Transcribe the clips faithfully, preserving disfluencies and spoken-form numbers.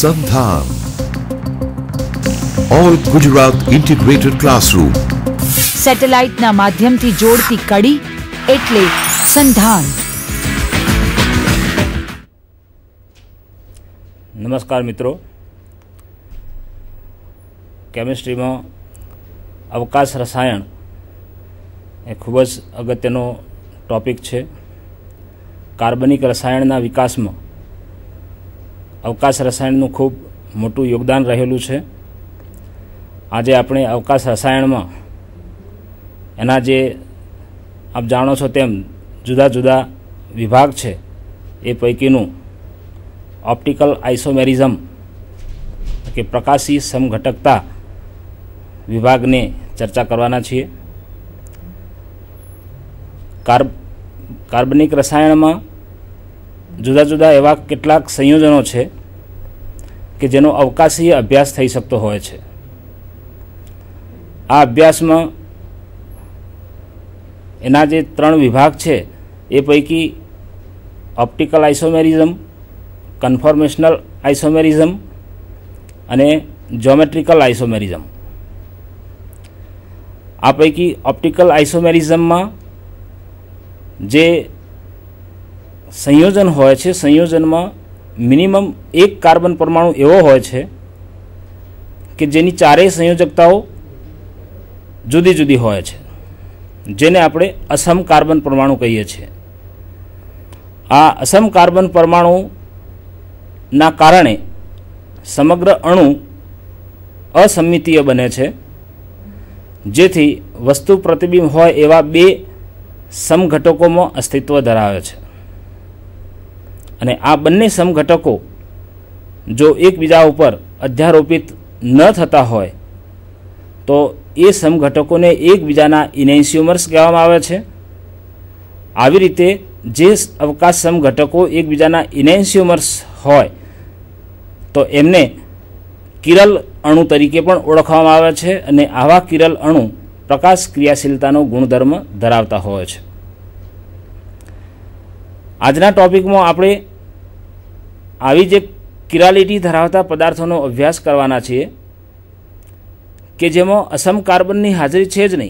SANDHAN, All Gujarat Integrated Classroom. Satellite ના માધ્યમથી જોડતી કડી એટલે સંધાન. નમસ્કાર મિત્રો, કેમિસ્ટ્રીમાં અવકાશ રસાયણ એ ખૂબ જ અગત્યનો ટોપિક છે. કાર્બનિક રસાયણના વિકાસમાં અવકાશ રસાયણનું ખૂબ મોટું યોગદાન રહેલું છે. આજે આપણે અવકાશ રસાયણમાં એના જે આપ જાણો છો તેમ જુદા જુદા વિભાગ છે એ પૈકીનું ઓપ્ટિકલ આઇસોમેરિઝમ કે પ્રકાશી સમઘટકતા વિભાગને ચર્ચા કરવાના છીએ. કાર્બ કાર્બનિક રસાયણમાં જુદા જુદા એવા કેટલાક સંયોજનો છે કે જેનો અવકાશીય અભ્યાસ થઈ શકતો હોય છે. આ અભ્યાસમાં એના જે ત્રણ વિભાગ છે એ પૈકી ઓપ્ટિકલ આઇસોમેરિઝમ, કન્ફોર્મેશનલ આઇસોમેરિઝમ અને જ્યોમેટ્રિકલ આઇસોમેરિઝમ. આ પૈકી ઓપ્ટિકલ આઇસોમેરિઝમમાં જે સંયોજન હોય છે, સંયોજનમાં મિનિમમ એક કાર્બન પરમાણુ એવો હોય છે કે જેની ચારેય સંયોજકતાઓ જુદી જુદી હોય છે, જેને આપણે અસમ કાર્બન પરમાણુ કહીએ છીએ. આ અસમ કાર્બન પરમાણુના કારણે સમગ્ર અણુ અસમિતીય બને છે, જેથી વસ્તુ પ્રતિબિંબ હોય એવા બે સમઘટકોમાં અસ્તિત્વ ધરાવે છે. અને આ બંને સમઘટકો જો એકબીજા ઉપર અધ્યારોપિત ન થતા હોય તો એ સમઘટકોને એકબીજાના ઇનેન્સ્યુમર્સ કહેવામાં આવે છે. આવી રીતે જે અવકાશ સમઘટકો એકબીજાના ઇનેન્સ્યુમર્સ હોય તો એમને કિરલ અણુ તરીકે પણ ઓળખવામાં આવે છે. અને આવા કિરલ અણુ પ્રકાશ ક્રિયાશીલતાનો ગુણધર્મ ધરાવતા હોય છે. આજના ટોપિકમાં આપણે આવી જે કિરાલિટી ધરાવતા પદાર્થોનો અભ્યાસ કરવાના છીએ કે જેમાં અસમ કાર્બનની હાજરી છે જ નહીં.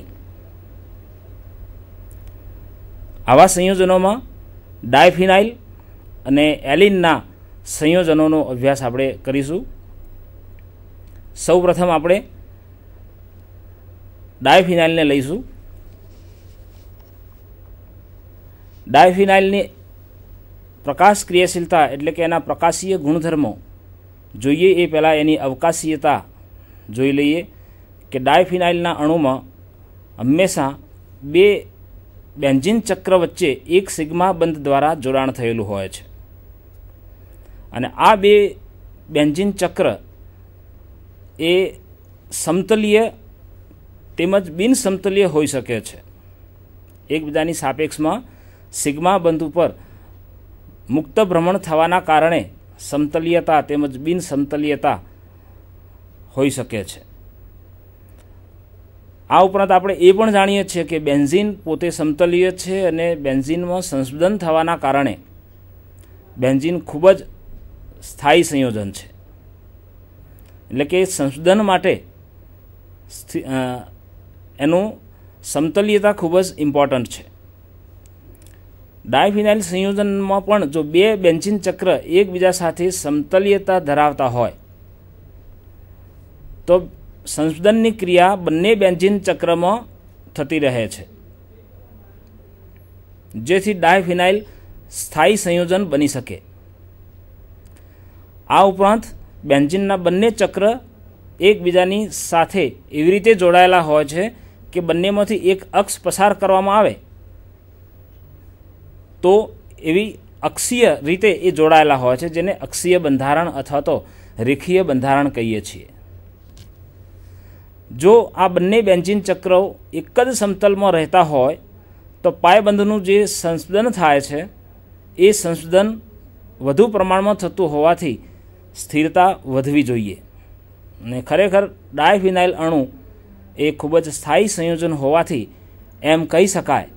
આવા સંયોજનોમાં ડાયફિનાઇલ અને એલિનના સંયોજનોનો અભ્યાસ આપણે કરીશું. સૌ પ્રથમ આપણે ડાયફિનાઇલને લઈશું. ડાયફિનાઇલની પ્રકાશ ક્રિયાશીલતા એટલે કે એના પ્રકાશીય ગુણધર્મો જોઈએ એ પહેલાં એની અવકાશીયતા જોઈ લઈએ કે ડાયફિનાઇલના અણુમાં હંમેશા બે બેન્ઝીન ચક્ર વચ્ચે એક સિગ્મા બંધ દ્વારા જોડાણ થયેલું હોય છે. અને આ બે બેન્ઝીન ચક્ર એ સમતલીય તેમજ બિનસમતલીય હોઈ શકે છે. એકબીજાની સાપેક્ષમાં સિગ્મા બંધ ઉપર મુક્ત ભ્રમણ થવાના કારણે સમતલીયતા તેમજ બિનસમતલીયતા હોઈ શકે છે. આ ઉપરાંત આપણે એ પણ જાણીએ છીએ કે બેન્ઝીન પોતે સમતલીય છે અને બેન્ઝીનમાં સંશોધન થવાના કારણે બેન્ઝીન ખૂબ જ સ્થાયી સંયોજન છે. એટલે કે સંશોધન માટે એનું સમતલીયતા ખૂબ જ ઇમ્પોર્ટન્ટ છે. ડાયફિનાઇલ સંયોજનમાં પણ જો બે બેન્ઝીન ચક્ર એકબીજા સાથે સમતલીયતા ધરાવતા હોય તો સંશોધનની ક્રિયા બંને બેન્ઝીન ચક્રમાં થતી રહે છે, જેથી ડાયફિનાઇલ સ્થાયી સંયોજન બની શકે. આ ઉપરાંત બેન્ઝીનના બંને ચક્ર એકબીજાની સાથે એવી રીતે જોડાયેલા હોય છે કે બંનેમાંથી એક અક્ષ પસાર કરવામાં આવે તો એવી અક્ષીય રીતે એ જોડાયેલા હોય છે, જેને અક્ષીય બંધારણ અથવા તો રેખીય બંધારણ કહીએ છીએ. જો આ બંને બેન્ઝીન ચક્રો એક જ સમતલમાં રહેતા હોય તો પાયબંધનું જે સંશોધન થાય છે એ સંશોધન વધુ પ્રમાણમાં થતું હોવાથી સ્થિરતા વધવી જોઈએ. અને ખરેખર ડાયફિનાઇલ અણુ એ ખૂબ જ સ્થાયી સંયોજન હોવાથી એમ કહી શકાય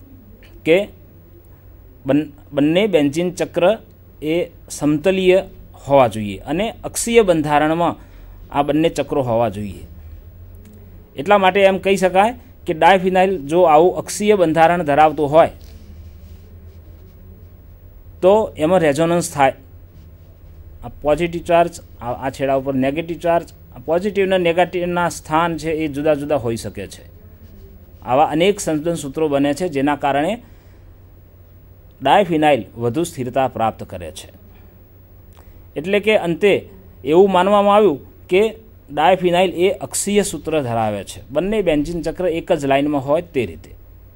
કે બંને બેન્ઝીન ચક્ર એ સમતલીય હોવા જોઈએ અને અક્ષીય બંધારણમાં આ બંને ચક્રો હોવા જોઈએ. એટલા માટે એમ કહી શકાય કે ડાયફિનાઇલ જો આવું અક્ષીય બંધારણ ધરાવતું હોય તો એમાં રેઝોનન્સ થાય. આ પોઝિટિવ ચાર્જ, આ છેડા ઉપર નેગેટિવ ચાર્જ, પોઝિટિવ અને નેગેટિવના સ્થાન છે એ જુદા જુદા હોઈ શકે છે. આવા અનેક સંશોધન સૂત્રો બને છે જેના કારણે ડાયફિનાઇલ વધુ સ્થિરતા પ્રાપ્ત કરે છે. એટલે કે અંતે એવું માનવામાં આવ્યું કે ડાયફિનાઇલ એ અક્ષીય સૂત્ર ધરાવે છે, બંને બેન્ઝીન ચક્ર એક જ લાઇનમાં હોય તે રીતે.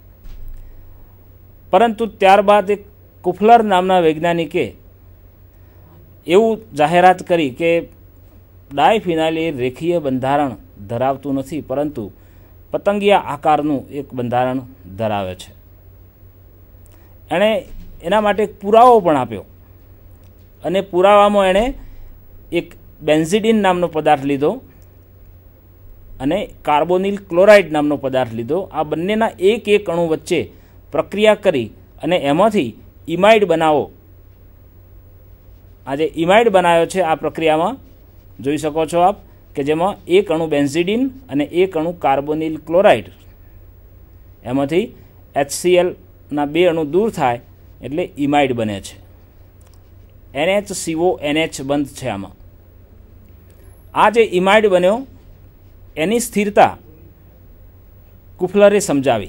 પરંતુ ત્યારબાદ એક કુફલર નામના વૈજ્ઞાનિકે એવું જાહેરાત કરી કે ડાયફિનાઇલ એ રેખીય બંધારણ ધરાવતું નથી, પરંતુ પતંગિયા આકારનું એક બંધારણ ધરાવે છે. એણે એના માટે એક પુરાવો પણ આપ્યો અને પુરાવામાં એણે એક બેન્ઝિડીન નામનો પદાર્થ લીધો અને કાર્બોનિલ ક્લોરાઇડ નામનો પદાર્થ લીધો. આ બંનેના એક એક અણુ વચ્ચે પ્રક્રિયા કરી અને એમાંથી ઇમાઇડ બનાવો. આ જે ઇમાઇડ બનાવ્યો છે આ પ્રક્રિયામાં જોઈ શકો છો આપ કે જેમાં એક અણુ બેન્ઝિડીન અને એક અણુ કાર્બોનિલ ક્લોરાઇડ, એમાંથી એચસીએલના બે અણુ દૂર થાય એટલે ઇમાઇડ બને છે. એનએચ સીઓ એનએચ બંધ છે આમાં. આ જે ઇમાઇડ બન્યો એની સ્થિરતા કુફલરે સમજાવી.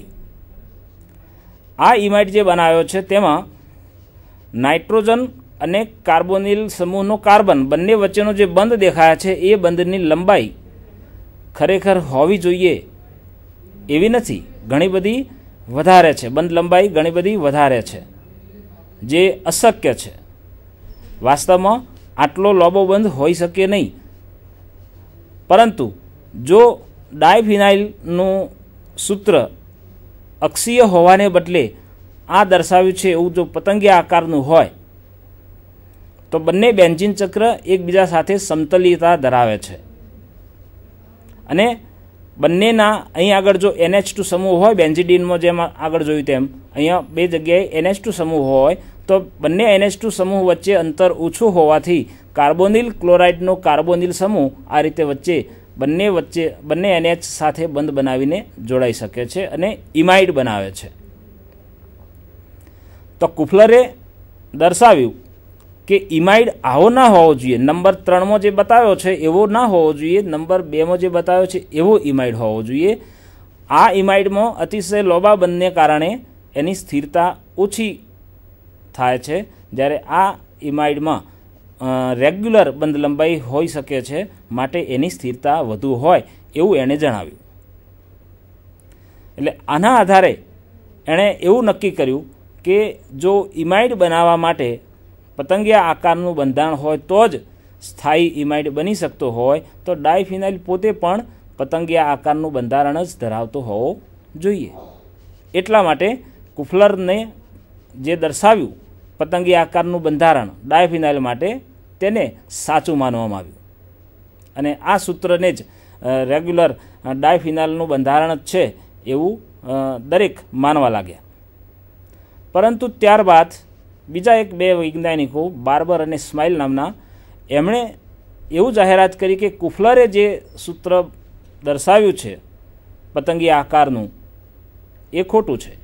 આ ઇમાઇડ જે બનાવ્યો છે તેમાં નાઇટ્રોજન અને કાર્બોનિલ સમૂહનો કાર્બન બંને વચ્ચેનો જે બંધ દેખાય છે એ બંધની લંબાઈ ખરેખર હોવી જોઈએ એવી નથી, ઘણી બધી વધારે છે. બંધ લંબાઈ ઘણી બધી વધારે છે જે અશક્ય છે. વાસ્તવમાં આટલો લાંબો બંધ હોઈ શકે નહીં. પરંતુ જો ડાયફિનાઇલનું સૂત્ર અક્ષીય હોવાને બદલે આ દર્શાવ્યું છે એવું જો પતંગિયા આકારનું હોય તો બંને બેન્ઝીન ચક્ર એકબીજા સાથે સમતલીયતા ધરાવે છે અને બંનેના અહીં આગળ જો એનએચ ટુ સમૂહ હોય, બેન્ઝિડીનમાં જેમ આગળ જોયું તેમ અહીંયા બે જગ્યાએ એનએચ ટુ સમૂહ હોય તો બંને એનએચ ટુ સમૂહ વચ્ચે અંતર ઓછું હોવાથી કાર્બોનિલ ક્લોરાઇડનો કાર્બોનિલ સમૂહ આ રીતે વચ્ચે બંને વચ્ચે બંને એનએચ સાથે બંધ બનાવીને જોડાઈ શકે છે અને ઇમાઇડ બનાવે છે. તો કુફલરે દર્શાવ્યું કે ઇમાઇડ આવો ના હોવો જોઈએ. નંબર ત્રણમાં જે બતાવ્યો છે એવો ના હોવો જોઈએ, નંબર બેમાં જે બતાવ્યો છે એવો ઇમાઇડ હોવો જોઈએ. આ ઇમાઇડમાં અતિશય લોબા બંધને કારણે એની સ્થિરતા ઓછી થાય છે, જ્યારે આ ઇમાઇડમાં રેગ્યુલર બંધ લંબાઈ હોઈ શકે છે, માટે એની સ્થિરતા વધુ હોય એવું એણે જણાવ્યું. એટલે આના આધારે એણે એવું નક્કી કર્યું કે જો ઇમાઇડ બનાવવા માટે પતંગિયા આકારનું બંધારણ હોય તો જ સ્થાયી ઇમાઇડ બની શકતો હોય તો ડાયફિનાઇલ પોતે પણ પતંગિયા આકારનું બંધારણ જ ધરાવતો હોવો જોઈએ. એટલા માટે કુફલરને જે દર્શાવ્યું પતંગિયા આકારનું બંધારણ ડાયફિનાઇલ માટે તેને સાચું માનવામાં આવ્યું અને આ સૂત્રને જ રેગ્યુલર ડાયફિનાઇલનું બંધારણ જ છે એવું દરેક માનવા લાગ્યા. પરંતુ ત્યારબાદ બીજા એક બે વૈજ્ઞાનિકો બાર્બર અને સ્માઇલ નામના એમણે એવું જાહેરાત કરી કે કુફલરે જે સૂત્ર દર્શાવ્યું છે પતંગિયા આકારનું એ ખોટું છે.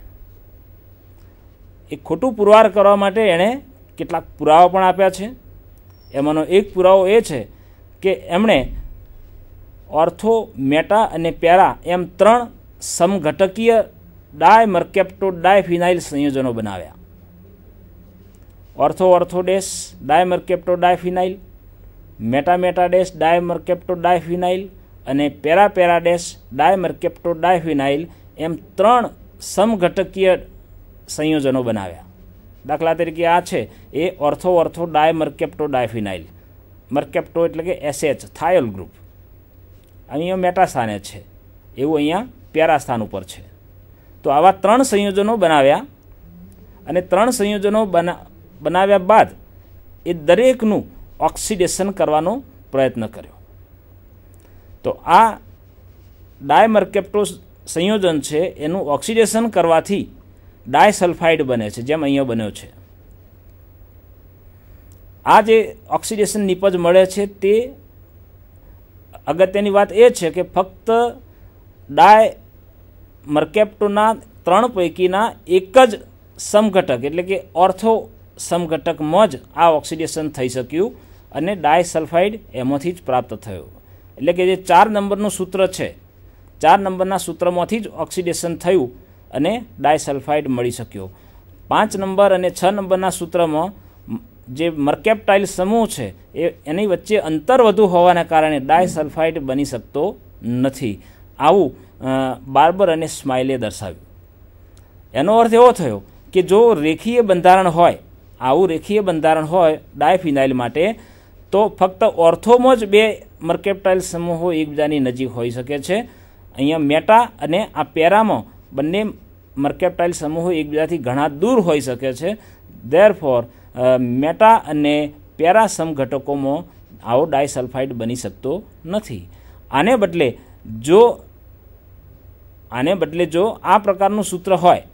એ ખોટું પુરવાર કરવા માટે એણે કેટલાક પુરાવા પણ આપ્યા છે. એમાંનો એક પુરાવો એ છે કે એમણે ઓર્થો, મેટા અને પેરા એમ ત્રણ સમઘટકીય ડાયમર્કેપ્ટો ડાયફિનાઇલ સંયોજનો બનાવ્યા. Ortho ortho dash dimercapto diphenyl, meta meta dash dimercapto diphenyl અને para para dash dimercapto diphenyl એમ ત્રણ સમઘટકીય સંયોજનો બનાવ્યા. દાખલા તરીકે આ છે એ ઓર્થો ઓર્થો ડાયમર્કેપ્ટો ડાયફિનાઇલ. મર્કેપ્ટો એટલે કે એસએચ થાયોલ ગ્રુપ અહીંયા મેટા સ્થાને છે, એવું અહીંયા પેરા સ્થાન ઉપર છે. તો આવા ત્રણ સંયોજનો બનાવ્યા અને ત્રણ સંયોજનો બના બનાવ્યા બાદ એ દરેકનું ઓક્સિડેશન કરવાનો પ્રયત્ન કર્યો. તો આ ડાયમર્કેપ્ટો સંયોજન છે એનું ઓક્સિડેશન કરવાથી ડાયસલ્ફાઇડ બને છે, જેમ અહીંયા બન્યો છે. આ જે ઓક્સિડેશન નિપજ મળે છે તે અગત્યની વાત એ છે કે ફક્ત ડાય મર્કેપ્ટોના ત્રણ પૈકીના એક જ સમઘટક એટલે કે ઓર્થો સમઘટકમાં જ આ ઓક્સિડેશન થઈ શક્યું અને ડાયસલ્ફાઇડ એમાંથી જ પ્રાપ્ત થયો. એટલે કે જે ચાર નંબરનું સૂત્ર છે, ચાર નંબરના સૂત્રમાંથી જ ઓક્સિડેશન થયું અને ડાયસલ્ફાઇડ મળી શક્યો. પાંચ નંબર અને છ નંબરના સૂત્રમાં જે મર્કેપ્ટાઇલ સમૂહ છે એ એની વચ્ચે અંતર વધુ હોવાના કારણે ડાયસલ્ફાઇડ બની શકતો નથી. આવું બાર્બર અને સ્માઇલે દર્શાવ્યું. એનો અર્થ એવો થયો કે જો રેખીય બંધારણ હોય, આવું રેખીય બંધારણ હોય ડાયફિનાઇલ માટે, તો ફક્ત ઓર્થોમાં જ બે મર્કેપ્ટાઇલ સમૂહો એકબીજાની નજીક હોઈ શકે છે. અહીંયા મેટા અને આ પેરામાં બંને મર્કેપ્ટાઇલ સમૂહો એકબીજાથી ઘણા દૂર હોઈ શકે છે. ધેરફોર મેટા અને પેરા સમઘટકોમાં આવો ડાયસલ્ફાઇડ બની શકતો નથી. આને બદલે જો આને બદલે જો આ પ્રકારનું સૂત્ર હોય,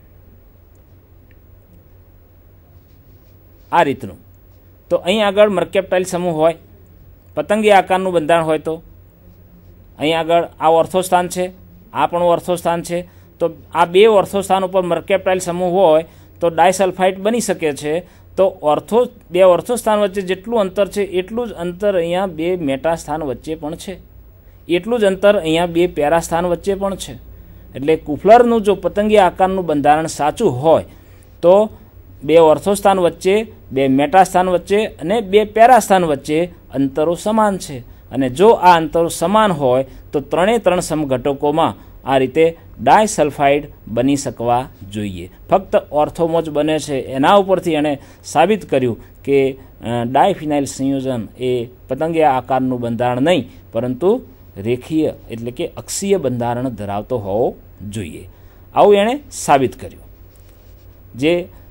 આ રીતનું, તો અહીં આગળ મર્કેપ્ટાઇલ સમૂહ હોય, પતંગી આકારનું બંધારણ હોય, તો અહીં આગળ આ ઓર્થોસ્થાન છે, આ પણ ઓર્થોસ્થાન છે, તો આ બે ઓર્થોસ્થાન ઉપર મર્કેપ્ટાઇલ સમૂહ હોય તો ડાયસલ્ફાઇડ બની શકે છે. તો ઓર્થો બે ઓર્થોસ્થાન વચ્ચે જેટલું અંતર છે એટલું જ અંતર અહીંયા બે મેટા સ્થાન વચ્ચે પણ છે, એટલું જ અંતર અહીંયા બે પેરા સ્થાન વચ્ચે પણ છે. એટલે કુફલરનું જો પતંગી આકારનું બંધારણ સાચું હોય તો બે ઓર્થોસ્થાન વચ્ચે, બે મેટા સ્થાન વચ્ચે અને બે પેરા સ્થાન વચ્ચે અંતરો સમાન છે. અને જો આ અંતરો સમાન હોય તો ત્રણે ત્રણ સમઘટકોમાં આ રીતે ડાયસલ્ફાઇડ બની શકવા જોઈએ. ફક્ત ઓર્થોમાં જ બને છે. એના ઉપરથી એણે સાબિત કર્યું કે ડાયફિનાઇલ સંયોજન એ પતંગિયા આકારનું બંધારણ નહીં પરંતુ રેખીય એટલે કે અક્ષીય બંધારણ ધરાવતો હોવો જોઈએ. આવું એણે સાબિત કર્યું. જે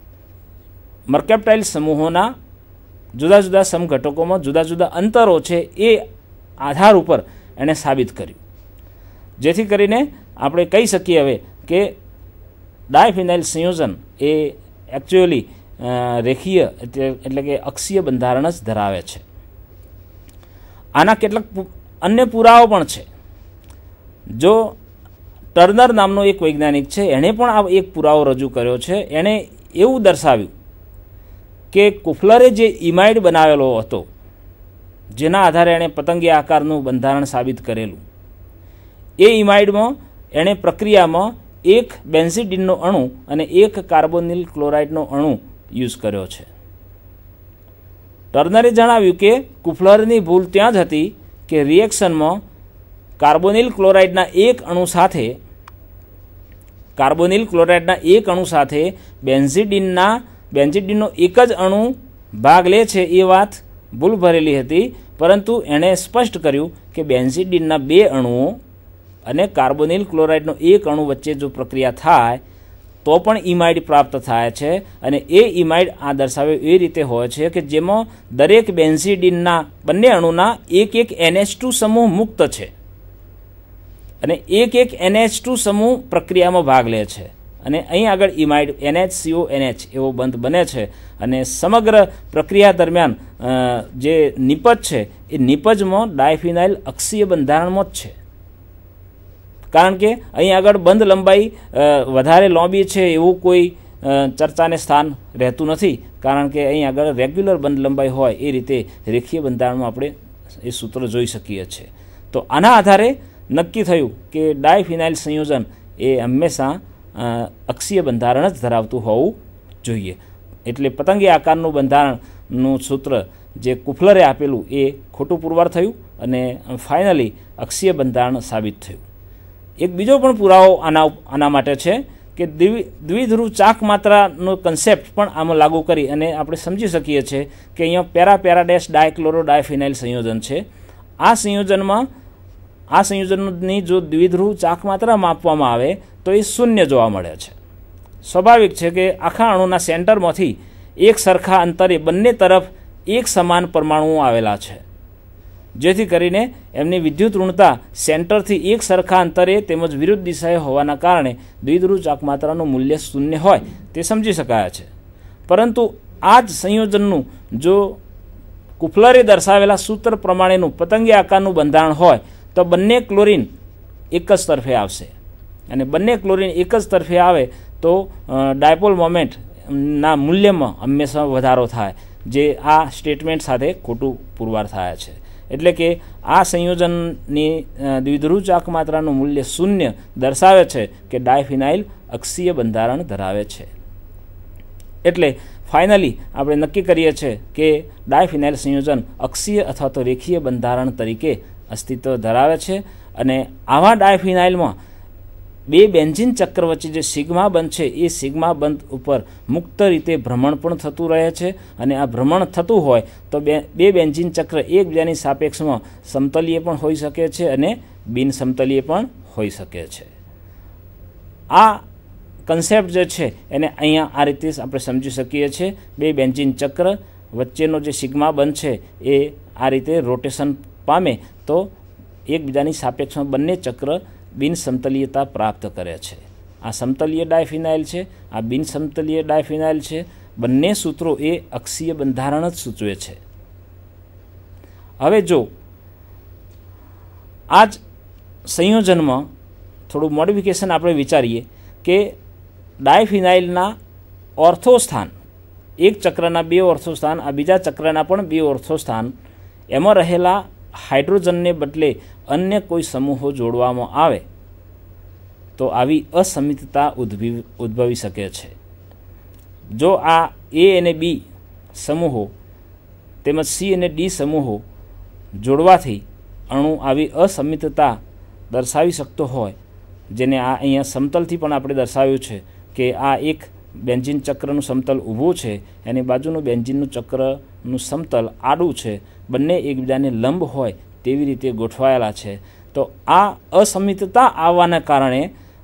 મર્કેપ્ટાઇલ સમૂહોના જુદા જુદા સમઘટકોમાં જુદા જુદા અંતરો છે એ આધાર ઉપર એણે સાબિત કર્યું. જેથી કરીને આપણે કહી શકીએ હવે કે ડાયફિનાઇલ સંયોજન એ એકચ્યુઅલી રેખીય એટલે કે અક્ષીય બંધારણ જ ધરાવે છે. આના કેટલાક અન્ય પુરાવો પણ છે. જો ટર્નર નામનો એક વૈજ્ઞાનિક છે, એણે પણ આ એક પુરાવો રજૂ કર્યો છે. એણે એવું દર્શાવ્યું કે કુફલરે જે ઇમાઇડ બનાવેલો હતો, જેના આધારે એણે પતંગિયા આકારનું બંધારણ સાબિત કરેલું, એ ઇમાઇડમાં એણે પ્રક્રિયામાં એક બેન્ઝિડીનનો અણુ અને એક કાર્બોનિલ ક્લોરાઇડનો અણુ યુઝ કર્યો છે. ટર્નરે જણાવ્યું કે કુફલરની ભૂલ ત્યાં જ હતી કે રિએક્શનમાં કાર્બોનિલ ક્લોરાઇડના એક અણુ સાથે કાર્બોનિલ ક્લોરાઇડના એક અણુ સાથે બેન્ઝિડીનના બેન્ઝિડીનનો એક જ અણુ ભાગ લે છે એ વાત ભૂલ ભરેલી હતી. પરંતુ એણે સ્પષ્ટ કર્યું કે બેન્ઝિડીનના બે અણુઓ અને કાર્બોનિલ ક્લોરાઇડનો એક અણુ વચ્ચે જો પ્રક્રિયા થાય તો પણ ઇમાઇડ પ્રાપ્ત થાય છે. અને એ ઇમાઇડ આ દર્શાવે એ રીતે હોય છે કે જેમાં દરેક બેન્ઝિડીનના બંને અણુના એક એક એનએચ ટુ સમૂહ મુક્ત છે અને એક એક એનએચ ટુ સમૂહ પ્રક્રિયામાં ભાગ લે છે. અને અહીં આગળ ઇમાઇડ એનએચસીઓ એનએચ એવો બંધ બને છે. અને સમગ્ર પ્રક્રિયા દરમિયાન જે નિપજ છે એ નિપજમાં ડાયફિનાઇલ અક્ષીય બંધારણમાં જ છે. કારણ કે અહીં આગળ બંધ લંબાઈ વધારે લાંબી છે એવું કોઈ ચર્ચાને સ્થાન રહેતું નથી. કારણ કે અહીં આગળ રેગ્યુલર બંધ લંબાઈ હોય એ રીતે રેખીય બંધારણમાં આપણે એ સૂત્ર જોઈ શકીએ છીએ. તો આના આધારે નક્કી થયું કે ડાયફિનાઇલ સંયોજન એ હંમેશા અક્ષીય બંધારણ જ ધરાવતું હોવું જોઈએ. એટલે પતંગિયા આકારનું બંધારણનું સૂત્ર જે કુફલરે આપેલું એ ખોટું પુરવાર થયું અને ફાઇનલી અક્ષીય બંધારણ સાબિત થયું. એક બીજો પણ પુરાવો આના આના માટે છે કે દ્વિ દ્વિધ્રુવ ચાક માત્રાનો કન્સેપ્ટ પણ આમાં લાગુ કરી અને આપણે સમજી શકીએ છીએ કે અહીંયા પેરા પેરાડેશ ડાયક્લોરો ડાયફિનાઇલ સંયોજન છે. આ સંયોજનમાં આ સંયોજનની જો દ્વિધ્રુવ ચાક માત્રા માપવામાં આવે તો એ શૂન્ય જોવા મળે છે. સ્વાભાવિક છે કે આખા અણુના સેન્ટરમાંથી એક સરખા અંતરે બંને તરફ એક સમાન પરમાણુઓ આવેલા છે, જેથી કરીને એમની વિદ્યુત ઋણતા સેન્ટરથી એક સરખા અંતરે તેમજ વિરુદ્ધ દિશાએ હોવાના કારણે દ્વિધ્રુવ ચાકમાત્રાનું મૂલ્ય શૂન્ય હોય તે સમજી શકાય છે. પરંતુ આ જ સંયોજનનું જો કુફલરે દર્શાવેલા સૂત્ર પ્રમાણેનું પતંગી આકારનું બંધારણ હોય તો બંને ક્લોરીન એક જ તરફે આવશે, અને બંને ક્લોરીન એક જ તરફે આવે તો ડાયપોલ મોમેન્ટના મૂલ્યમાં હંમેશા વધારો થાય, જે આ સ્ટેટમેન્ટ સાથે ખોટું પુરવાર થાય છે. એટલે કે આ સંયોજનની દ્વિધ્રુવ ચાક માત્રાનું મૂલ્ય શૂન્ય દર્શાવે છે કે ડાયફિનાઇલ અક્ષીય બંધારણ ધરાવે છે. એટલે ફાઇનલી આપણે નક્કી કરીએ છીએ કે ડાયફિનાઇલ સંયોજન અક્ષીય અથવા તો રેખીય બંધારણ તરીકે અસ્તિત્વ ધરાવે છે. અને આવા ડાયફિનાઇલમાં બે બેન્ઝીન ચક્ર વચ્ચે જે સિગ્મા બંધ છે એ સિગ્મા બંધ ઉપર મુક્ત રીતે ભ્રમણ પણ થતું રહે છે, અને આ ભ્રમણ થતું હોય તો બે બે બેન્ઝીન ચક્ર એકબીજાની સાપેક્ષમાં સમતલીય પણ હોઈ શકે છે અને બિન સમતલીય પણ હોઈ શકે છે. આ કન્સેપ્ટ જે છે એને અહીંયા આ રીતે આપણે સમજી શકીએ છીએ. બે બેન્ઝીન ચક્ર વચ્ચેનો જે સિગ્મા બંધ છે એ આ રીતે રોટેશન પામે તો એકબીજાની સાપેક્ષમાં બંને ચક્ર બિન સમતલીયતા પ્રાપ્ત કરે છે. આ સમતલીય ડાયફિનાઇલ છે, આ બિન સમતલીય ડાયફિનાઇલ છે. બંને સૂત્રો એ અક્ષીય બંધારણ જ સૂચવે છે. હવે જો આ જ સંયોજનમાં થોડું મોડિફિકેશન આપણે વિચારીએ કે ડાયફિનાઇલના ઓર્થો સ્થાન, એક ચક્રના બે ઓર્થો સ્થાન, આ બીજા ચક્રના પણ બે ઓર્થો સ્થાન, એમાં રહેલા હાઇડ્રોજનને બદલે અન્ય કોઈ સમૂહો જોડવામાં આવે તો આવી અસમિતતા ઉદ્ભવી ઉદ્ભવી શકે છે. જો આ એ અને બી સમૂહો તેમજ સી અને ડી સમૂહો જોડવાથી અણુ આવી અસમિતતા દર્શાવી શકતો હોય, જેને આ અહીંયા સમતલથી પણ આપણે દર્શાવ્યું છે કે આ એક બેન્ઝીન ચક્રનું સમતલ ઊભું છે, એની બાજુનું બેન્ઝીનનું ચક્રનું સમતલ આડું છે, બંને એકબીજાને લંબ હોય તેવી રીતે ગોઠવાયેલા છે. તો આ અસમિતતા આવવાના કારણે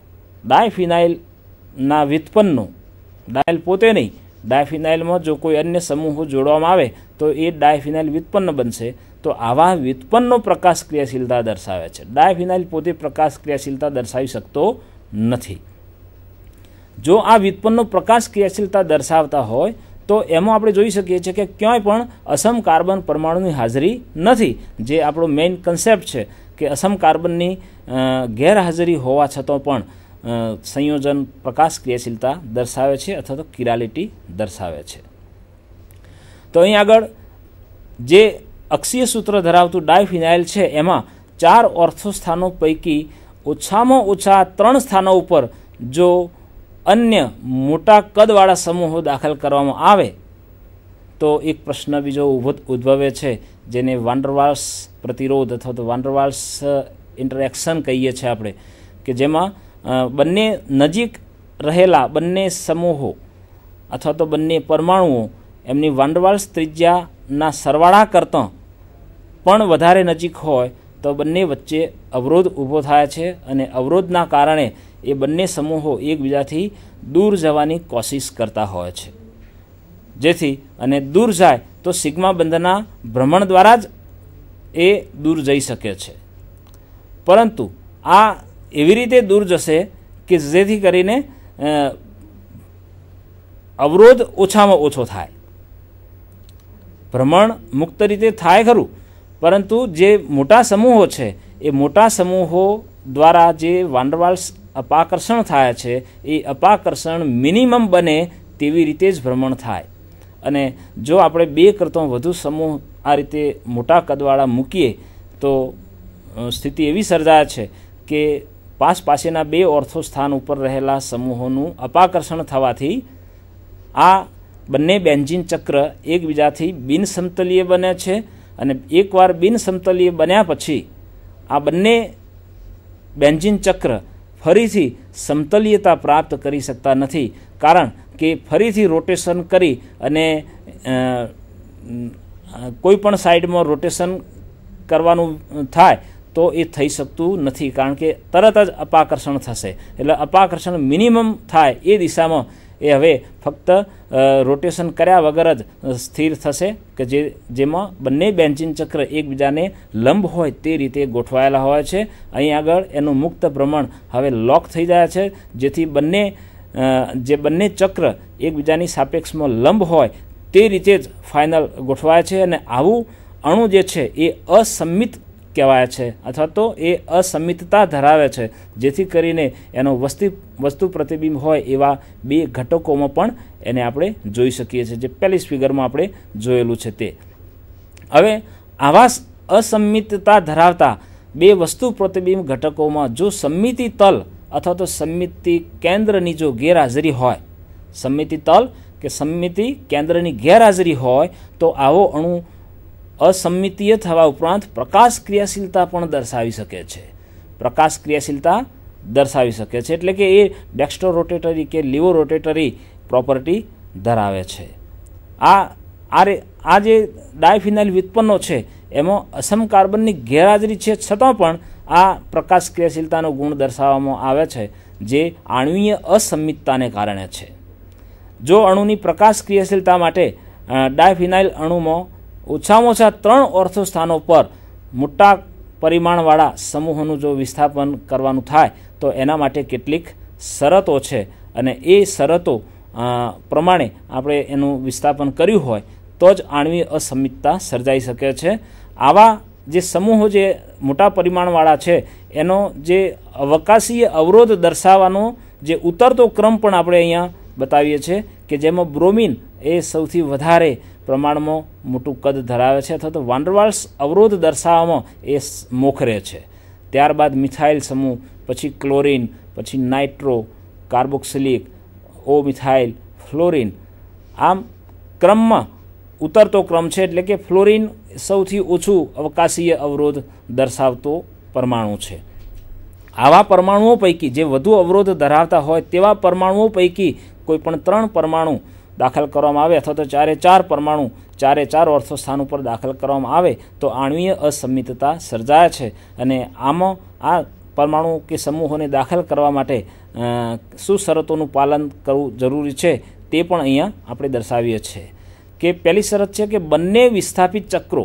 ડાયફિનાઇલના વ્યુત્પન્નો, ડાયલ પોતે નહીં, ડાયફિનાઇલમાં જો કોઈ અન્ય સમૂહો જોડવામાં આવે તો એ ડાયફિનાઇલ વ્યુત્પન્ન બનશે. તો આવા વ્યુત્પન્નો પ્રકાશ ક્રિયાશીલતા દર્શાવે છે. ડાયફિનાઇલ પોતે પ્રકાશ ક્રિયાશીલતા દર્શાવી શકતો નથી. જો આ વ્યુત્પન્નો પ્રકાશ ક્રિયાશીલતા દર્શાવતા હોય તો એમાં આપણે જોઈ શકીએ છીએ કે ક્યાંય પણ અસમ કાર્બન પરમાણુની હાજરી નથી, જે આપણો મેઇન કન્સેપ્ટ છે કે અસમ કાર્બનની ગેરહાજરી હોવા છતાં પણ સંયોજન પ્રકાશ ક્રિયાશીલતા દર્શાવે છે અથવા તો કિરાલિટી દર્શાવે છે. તો અહીં આગળ જે અક્ષીય સૂત્ર ધરાવતું ડાયફિનાઇલ છે એમાં ચાર ઓર્થો સ્થાનો પૈકી ઓછામાં ઓછા ત્રણ સ્થાનો ઉપર જો અન્ય મોટા કદવાળા સમૂહો દાખલ કરવામાં આવે તો એક પ્રશ્ન બીજો ઉદ્ભવે છે, જેને વાન્ડરવાલ્સ પ્રતિરોધ અથવા તો વાન્ડરવાલ્સ ઇન્ટરેક્શન કહીએ છીએ આપણે, કે જેમાં બંને નજીક રહેલા બંને સમૂહો અથવા તો બંને પરમાણુઓ એમની વાન્ડરવાલ્સ ત્રિજ્યાના સરવાળા કરતાં પણ વધારે નજીક હોય તો બંને વચ્ચે અવરોધ ઊભો થાય છે, અને અવરોધના કારણે એ બંને સમૂહો એકબીજાથી દૂર જવાની કોશિશ કરતા હોય છે. જેથી અને દૂર જાય તો સિગ્મા બંધના ભ્રમણ દ્વારા જ એ દૂર જઈ શકે છે. પરંતુ આ એવી રીતે દૂર જશે કે જેથી કરીને અવરોધ ઓછામાં ઓછો થાય. ભ્રમણ મુક્ત રીતે થાય ખરું, પરંતુ જે મોટા સમૂહો છે એ મોટા સમૂહો દ્વારા જે વાન્ડરવાલ્સ અપાકર્ષણ થાય છે એ અપાકર્ષણ મિનિમમ બને તેવી રીતે જ ભ્રમણ થાય. અને જો આપણે બે કરતાં વધુ સમૂહ આ રીતે મોટા કદવાળા મૂકીએ તો સ્થિતિ એવી સર્જાય છે કે પાસ પાસેના બે ઓર્થો સ્થાન ઉપર રહેલા સમૂહોનું અપાકર્ષણ થવાથી આ બંને બેન્ઝીન ચક્ર એકબીજાથી બિનસમતલીય બને છે, અને એકવાર બિનસમતલીય બન્યા પછી આ બંને બેન્ઝીન ચક્ર ફરીથી સમતલીયતા પ્રાપ્ત કરી શકતા નથી, કારણ કે ફરીથી રોટેશન કરી અને કોઈ પણ સાઈડમાં રોટેશન કરવાનું થાય તો એ થઈ શકતું નથી, કારણ કે તરત જ અપાકર્ષણ થશે. એટલે અપાકર્ષણ મિનિમમ થાય એ દિશામાં એ હવે ફક્ત રોટેશન કર્યા વગર જ સ્થિર થશે, કે જે જેમાં બંને બેન્ઝીન ચક્ર એકબીજાને લંબ હોય તે રીતે ગોઠવાયેલા હોય છે. અહીં આગળ એનું મુક્ત ભ્રમણ હવે લોક થઈ જાય છે, જેથી બંને જે બંને ચક્ર એકબીજાની સાપેક્ષમાં લંબ હોય તે રીતે જ ફાઇનલ ગોઠવાય છે. અને આવું અણુ જે છે એ અસમિત કહેવાય છે અથવા તો એ અસમિતતા ધરાવે છે, જેથી કરીને એનો વસ્તુ વસ્તુ પ્રતિબિંબ હોય એવા બે ઘટકોમાં પણ એને આપણે જોઈ શકીએ છીએ, જે પહેલી ફિગરમાં આપણે જોયેલું છે તે. હવે આવા અસમિતતા ધરાવતા બે વસ્તુ પ્રતિબિંબ ઘટકોમાં જો સમમિતિ તલ અથવા તો સમમિતિ કેન્દ્રની જો ગેરહાજરી હોય, સમમિતિ તલ કે સમમિતિ કેન્દ્રની ગેરહાજરી હોય તો આવો અણુ અસમિતીય થવા ઉપરાંત પ્રકાશ ક્રિયાશીલતા પણ દર્શાવી શકે છે. પ્રકાશ ક્રિયાશીલતા દર્શાવી શકે છે એટલે કે એ ડેક્સ્ટ્રો રોટેટરી કે લીવો રોટેટરી પ્રોપર્ટી ધરાવે છે. આ આ જે ડાયફિનાઇલ વ્યુત્પન્નો છે એમાં અસમ કાર્બનની ગેરહાજરી છે, છતાં પણ આ પ્રકાશ ક્રિયાશીલતાનો ગુણ દર્શાવવામાં આવે છે, જે આણ્વીય અસમિતતાને કારણે છે. જો અણુની પ્રકાશ ક્રિયાશીલતા માટે ડાયફિનાઇલ અણુમાં ઓછામાં ઓછા ત્રણ ઓર્થો સ્થાનો પર મોટા પરિમાણવાળા સમૂહોનું જો વિસ્થાપન કરવાનું થાય તો એના માટે કેટલીક શરતો છે, અને એ શરતો પ્રમાણે આપણે એનું વિસ્થાપન કર્યું હોય તો જ આણ્વીય અસમિતતા સર્જાઈ શકે છે. આવા જે સમૂહો જે મોટા પરિમાણવાળા છે એનો જે અવકાશીય અવરોધ દર્શાવવાનો જે ઉતરતો ક્રમ પણ આપણે અહીંયા બતાવીએ છીએ કે જેમાં બ્રોમિન એ સૌથી વધારે પ્રમાણમાં મોટું કદ ધરાવે છે અથવા તો વાન્ડરવાલ્સ અવરોધ દર્શાવવામાં એ મોખરે છે. ત્યારબાદ મિથાઇલ સમૂહ, પછી ક્લોરિન, પછી nitro, carboxylic, O methyl, fluorine. આમ ક્રમમાં ઉતરતો ક્રમ છે, એટલે કે ફ્લોરિન સૌથી ઓછું અવકાશીય અવરોધ દર્શાવતો પરમાણુ છે. આવા પરમાણુઓ પૈકી જે વધુ અવરોધ ધરાવતા હોય તેવા પરમાણુઓ પૈકી કોઈ પણ ત્રણ પરમાણુ દાખલ કરવામાં આવે અથવા તો ચારે ચાર પરમાણુ ચારે ચાર ઓર્થો સ્થાન ઉપર દાખલ કરવામાં આવે તો આણ્વીય અસમિતતા સર્જાય છે. અને આમાં આ પરમાણુ કે સમૂહોને દાખલ કરવા માટે શું શરતોનું પાલન કરવું જરૂરી છે તે પણ અહીંયા આપણે દર્શાવીએ છીએ. કે પહેલી શરત છે કે બંને વિસ્થાપિત ચક્રો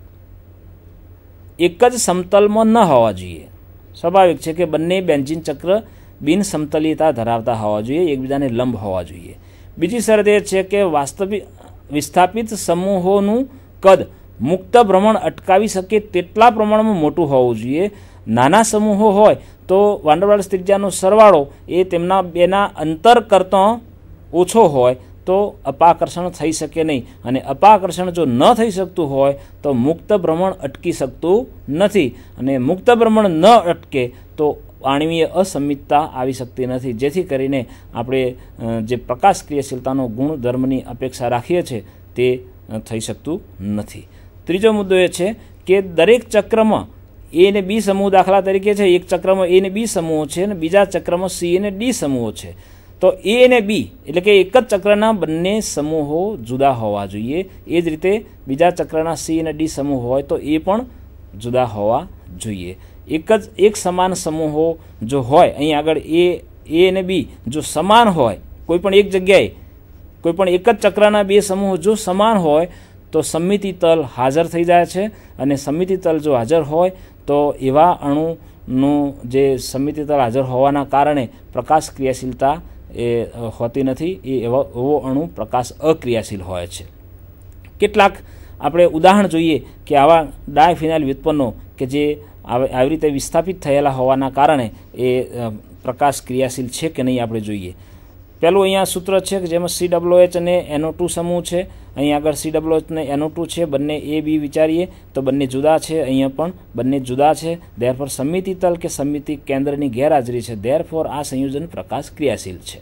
એક જ સમતલમાં ન હોવા જોઈએ. સ્વાભાવિક છે કે બંને બેન્ઝીન ચક્ર બિન સમતલીયતા ધરાવતા હોવા જોઈએ, એકબીજાને લંબ હોવા જોઈએ. બીજી શરત એ છે કે વાસ્તવિક વિસ્થાપિત સમૂહોનું કદ મુક્ત ભ્રમણ અટકાવી શકે તેટલા પ્રમાણમાં મોટું હોવું જોઈએ. નાના સમૂહો હોય તો વાન્ડરવાલ્સ ત્રિજ્યાનો સરવાળો એ તેમના બેના અંતર કરતાં ઓછો હોય તો અપાકર્ષણ થઈ શકે નહીં, અને અપાકર્ષણ જો ન થઈ શકતું હોય તો મુક્ત ભ્રમણ અટકી શકતું નથી, અને મુક્ત ભ્રમણ ન અટકે તો આણ્વીય અસમિતતા આવી શકતી નથી, જેથી કરીને આપણે જે પ્રકાશ ક્રિયાશીલતાનો ગુણધર્મની અપેક્ષા રાખીએ છીએ તે થઈ શકતું નથી. ત્રીજો મુદ્દો એ છે કે દરેક ચક્રમાં એ અને બી સમૂહ દાખલા તરીકે છે, એક ચક્રમાં એ અને બી સમૂહો છે અને બીજા ચક્રમાં સી અને ડી સમૂહો છે. તો એ અને બી એટલે કે એક જ ચક્રના બંને સમૂહો જુદા હોવા જોઈએ. એ જ રીતે બીજા ચક્રના સી અને ડી સમૂહ હોય તો એ પણ જુદા હોવા જોઈએ. એક જ એક સમાન સમૂહો જો હોય, અહીં આગળ એ એ અને બી જો સમાન હોય, કોઈ પણ એક જગ્યાએ કોઈ પણ એક જ ચક્રના બે સમૂહો જો સમાન હોય તો સમમિતિ તલ હાજર થઈ જાય છે, અને સમમિતિ તલ જો હાજર હોય તો એવા અણુનું જે સમમિતિ તલ હાજર હોવાના કારણે પ્રકાશ ક્રિયાશીલતા એ હોતી નથી, એ એવો એવો અણુ પ્રકાશ અક્રિયાશીલ હોય છે. કેટલાક આપણે ઉદાહરણ જોઈએ કે આવા ડાયફિનાઇલ વ્યુત્પન્નો કે જે આવી રીતે વિસ્થાપિત થયેલા હોવાના કારણે એ પ્રકાશ ક્રિયાશીલ છે કે નહીં આપણે જોઈએ. પહેલું અહીંયા સૂત્ર છે કે જેમાં સી ડબલ્યુ એચ અને એનઓ ટુ સમૂહ છે. અહીં આગળ સી ડબલ્યુ એચ અને એનઓ ટુ છે, બંને એ બી વિચારીએ તો બંને જુદા છે, અહીંયા પણ બંને જુદા છે. ધેરફોર સમમિતિ તલ કે સમમિતિ કેન્દ્રની ગેરહાજરી છે, ધેરફોર આ સંયોજન પ્રકાશ ક્રિયાશીલ છે.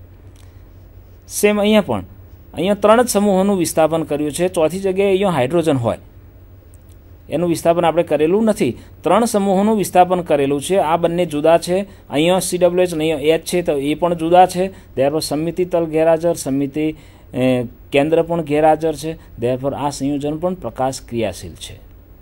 સેમ અહીંયા પણ અહીંયા ત્રણ જ સમૂહોનું વિસ્થાપન કર્યું છે. ચોથી જગ્યાએ અહીંયા હાઇડ્રોજન હોય એનું વિસ્થાપન આપણે કરેલું નથી, ત્રણ સમૂહોનું વિસ્થાપન કરેલું છે. આ બંને જુદા છે. અહીંયા સી ડબલ્યુ એચ અને અહીંયા એચ છે તો એ પણ જુદા છે. ધેરફોર સમમિતિ તલ ગેરહાજર, સમમિતિ કેન્દ્ર પણ ગેરહાજર છે. ધેરફોર આ સંયોજન પણ પ્રકાશ ક્રિયાશીલ છે.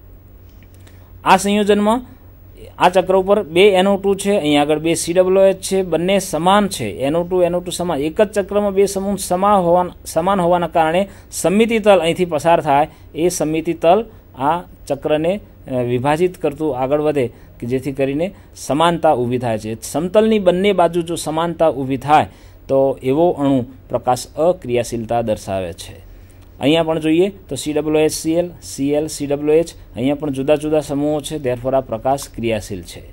આ સંયોજનમાં આ ચક્ર ઉપર બે એનઓ ટુ છે, અહીંયા આગળ બે સી ડબલ્યુ એચ છે, બંને સમાન છે. એનઓ ટુ એનઓ ટુ સમાન, એક જ ચક્રમાં બે સમૂહ સમાન હોવાના સમાન હોવાના કારણે સમમિતિ તલ અહીંથી પસાર થાય, એ સમમિતિ તલ આ ચક્રને વિભાજિત કરતું આગળ વધે કે જેથી કરીને સમાનતા ઊભી થાય છે. સમતલની બંને બાજુ જો સમાનતા ઊભી થાય તો એવો અણુ પ્રકાશ અક્રિયાશીલતા દર્શાવે છે. અહીંયા પણ જોઈએ તો C W H C L C L C W H અહીંયા પણ જુદા જુદા સમૂહો છે, ધેરફોર આ પ્રકાશ ક્રિયાશીલ છે.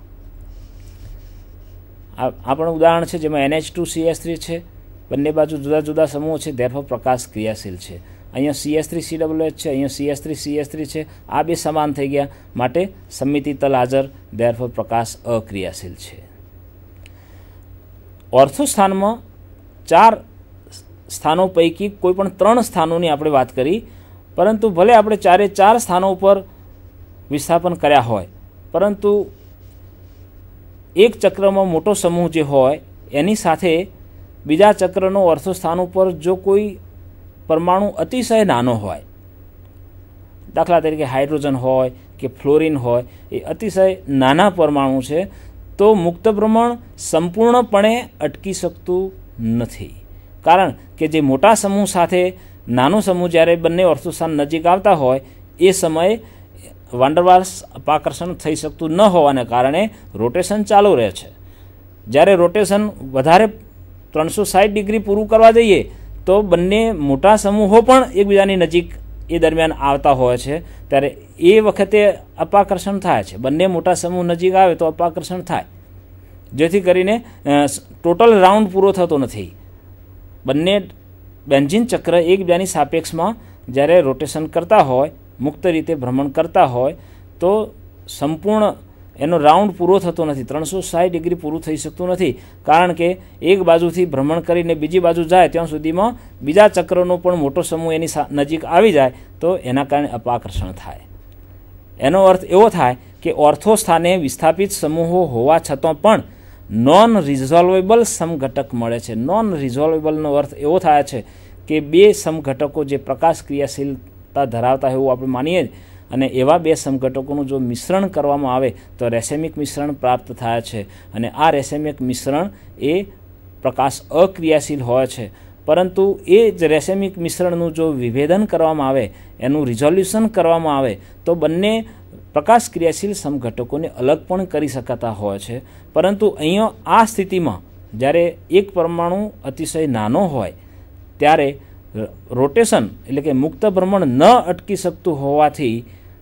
આ પણ ઉદાહરણ છે જેમાં N H two C H three છે, બંને બાજુ જુદા જુદા સમૂહો છે, ધેરફોર પ્રકાશ ક્રિયાશીલ છે. અહીંયા C H three C W H છે, અહીંયા C H three C H three છે, આ બે સમાન થઈ ગયા માટે સમમિતિ તલ હાજર, ધેરફોર પ્રકાશ અક્રિયાશીલ છે. ઓર્થો સ્થાનમાં ચાર સ્થાનો પૈકી કોઈ પણ ત્રણ સ્થાનોની આપણે વાત કરી, પરંતુ ભલે આપણે ચારે ચાર સ્થાનો ઉપર વિસ્થાપન કર્યા હોય, પરંતુ એક ચક્રમાં મોટો સમૂહ જે હોય એની સાથે બીજા ચક્રનો ઓર્થો સ્થાન ઉપર જો કોઈ પરમાણુ અતિશય નાનો હોય, દાખલા તરીકે હાઇડ્રોજન હોય કે ફ્લોરિન હોય, એ અતિશય નાના પરમાણુ છે, તો મુક્ત ભ્રમણ સંપૂર્ણપણે અટકી શકતું નથી. કારણ કે જે મોટા સમૂહ સાથે નાનો સમૂહ જ્યારે બંને ઓર્થોસ્થાન નજીક આવતા હોય એ સમયે વાંડરવાલ્સ અપાકર્ષણ થઈ શકતું ન હોવાને કારણે રોટેશન ચાલુ રહે છે. જ્યારે રોટેશન વધારે ત્રણસો સાઠ ડિગ્રી પૂરું કરવા જઈએ તો બંને મોટા સમૂહો પણ એકબીજાની નજીક એ દરમિયાન આવતા હોય છે, ત્યારે એ વખતે અપાકર્ષણ થાય છે. બંને મોટા સમૂહ નજીક આવે તો અપાકર્ષણ થાય, જેથી કરીને ટોટલ રાઉન્ડ પૂરો થતો નથી. બંને બેન્ઝીન ચક્ર એકબીજાની સાપેક્ષમાં જ્યારે રોટેશન કરતા હોય, મુક્ત રીતે ભ્રમણ કરતા હોય, તો સંપૂર્ણ એનો રાઉન્ડ પૂરો થતો નથી, ત્રણસો સાઠ ડિગ્રી પૂરું થઈ શકતું નથી. કારણ કે એક બાજુથી ભ્રમણ કરીને બીજી બાજુ જાય ત્યાં સુધીમાં બીજા ચક્રનો પણ મોટો સમૂહ એની નજીક આવી જાય તો એના કારણે અપાકર્ષણ થાય. એનો અર્થ એવો થાય કે ઓર્થો સ્થાને વિસ્થાપિત સમૂહો હોવા છતાં પણ નોન રિઝોલ્વેબલ સમઘટક મળે છે. નોન રિઝોલ્વેબલનો અર્થ એવો થાય છે કે બે સમઘટકો જે પ્રકાશ ક્રિયાશીલતા ધરાવતા એવું આપણે માનીએ, અને એવા બે સમઘટકોનું જો મિશ્રણ કરવામાં આવે તો રેસેમિક મિશ્રણ પ્રાપ્ત થાય છે. અને આ રેસેમિક મિશ્રણ એ પ્રકાશ અક્રિયાશીલ હોય છે, પરંતુ એ જ રેસેમિક મિશ્રણનું જો વિભેદન કરવામાં આવે, એનું રિઝોલ્યુશન કરવામાં આવે, તો બંને પ્રકાશ ક્રિયાશીલ સમઘટકોને અલગ પણ કરી શકાતા હોય છે. પરંતુ અહીંયા આ સ્થિતિમાં જ્યારે એક પરમાણુ અતિશય નાનો હોય ત્યારે રોટેશન એટલે કે મુક્ત ભ્રમણ ન અટકી શકતું હોવાથી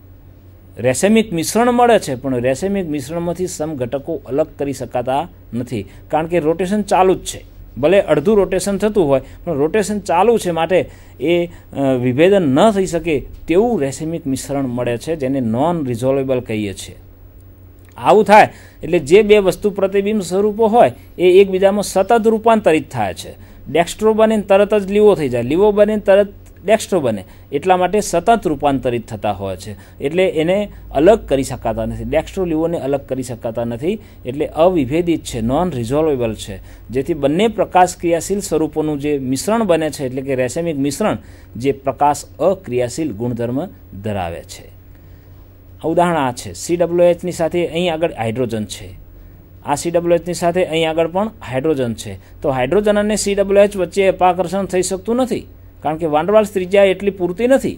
રેસેમિક મિશ્રણ મળે છે, પણ રેસેમિક મિશ્રણમાંથી સમઘટકો અલગ કરી શકાતા નથી, કારણ કે રોટેશન ચાલુ જ છે. ભલે અડધું રોટેશન થતું હોય પણ રોટેશન ચાલુ છે, માટે એ વિભેદન ન થઈ શકે તેવું રેસેમિક મિશ્રણ મળે છે, જેને નોન રિઝોલ્વેબલ કહીએ છીએ. આવું થાય એટલે જે બે વસ્તુ પ્રતિબિંબ સ્વરૂપો હોય એ એકબીજામાં સતત રૂપાંતરિત થાય છે. ડેક્સ્ટ્રો બને તરત જ લીવો થઈ જાય, લીવો બને તરત ડેક્સ્ટ્રો બને, એટલા માટે સતત રૂપાંતરિત થતા હોય છે. એટલે એને અલગ કરી શકાતા નથી, ડેક્સ્ટ્રો લીવોને અલગ કરી શકાતા નથી, એટલે અવિભેદિત છે, નોન રિઝોલ્વેબલ છે. જેથી બંને પ્રકાશ ક્રિયાશીલ સ્વરૂપોનું જે મિશ્રણ બને છે એટલે કે રેસેમિક મિશ્રણ જે પ્રકાશ અક્રિયાશીલ ગુણધર્મ ધરાવે છે. ઉદાહરણ આ છે સી ડબલ્યુ એચની સાથે અહીં આગળ હાઇડ્રોજન છે, આ સી ડબલ્યુ એચની સાથે અહીં આગળ પણ હાઇડ્રોજન છે. તો હાઇડ્રોજન અને સી ડબલ્યુ એચ વચ્ચે અપાકર્ષણ થઈ શકતું નથી, કારણ કે વાંડરવાલ્સ ત્રિજ્યા એટલી પૂરતી નથી,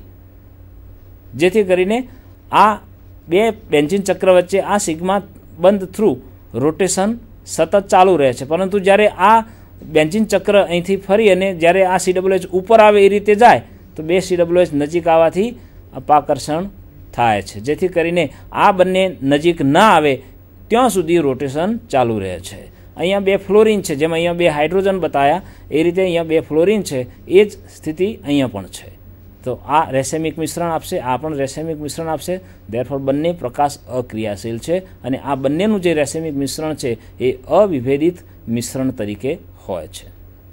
જેથી કરીને આ બે બેન્ઝીન ચક્ર વચ્ચે આ સિગ્મા બંધ થ્રુ રોટેશન સતત ચાલુ રહે છે. પરંતુ જ્યારે આ બેન્ઝીન ચક્ર અહીંથી ફરી અને જ્યારે આ સી ડબલ્યુ એચ ઉપર આવે એ રીતે જાય તો બે સી ડબલ્યુ એચ નજીક આવવાથી અપાકર્ષણ થાય છે, જેથી કરીને આ બંને નજીક ના આવે ત્યાં સુધી રોટેશન ચાલુ રહે છે. અહીંયા બે ફ્લોરિન છે, જેમ અહીંયા બે હાઇડ્રોજન બતાવ્યા એ રીતે અહીંયા બે ફ્લોરિન છે, એ જ સ્થિતિ અહીંયા પણ છે. તો આ રેસેમિક મિશ્રણ આપશે, આ પણ રેસેમિક મિશ્રણ આપશે. ધેરફોર બંને પ્રકાશ અક્રિયાશીલ છે, અને આ બંનેનું જે રેસેમિક મિશ્રણ છે એ અવિભેદિત મિશ્રણ તરીકે હોય છે.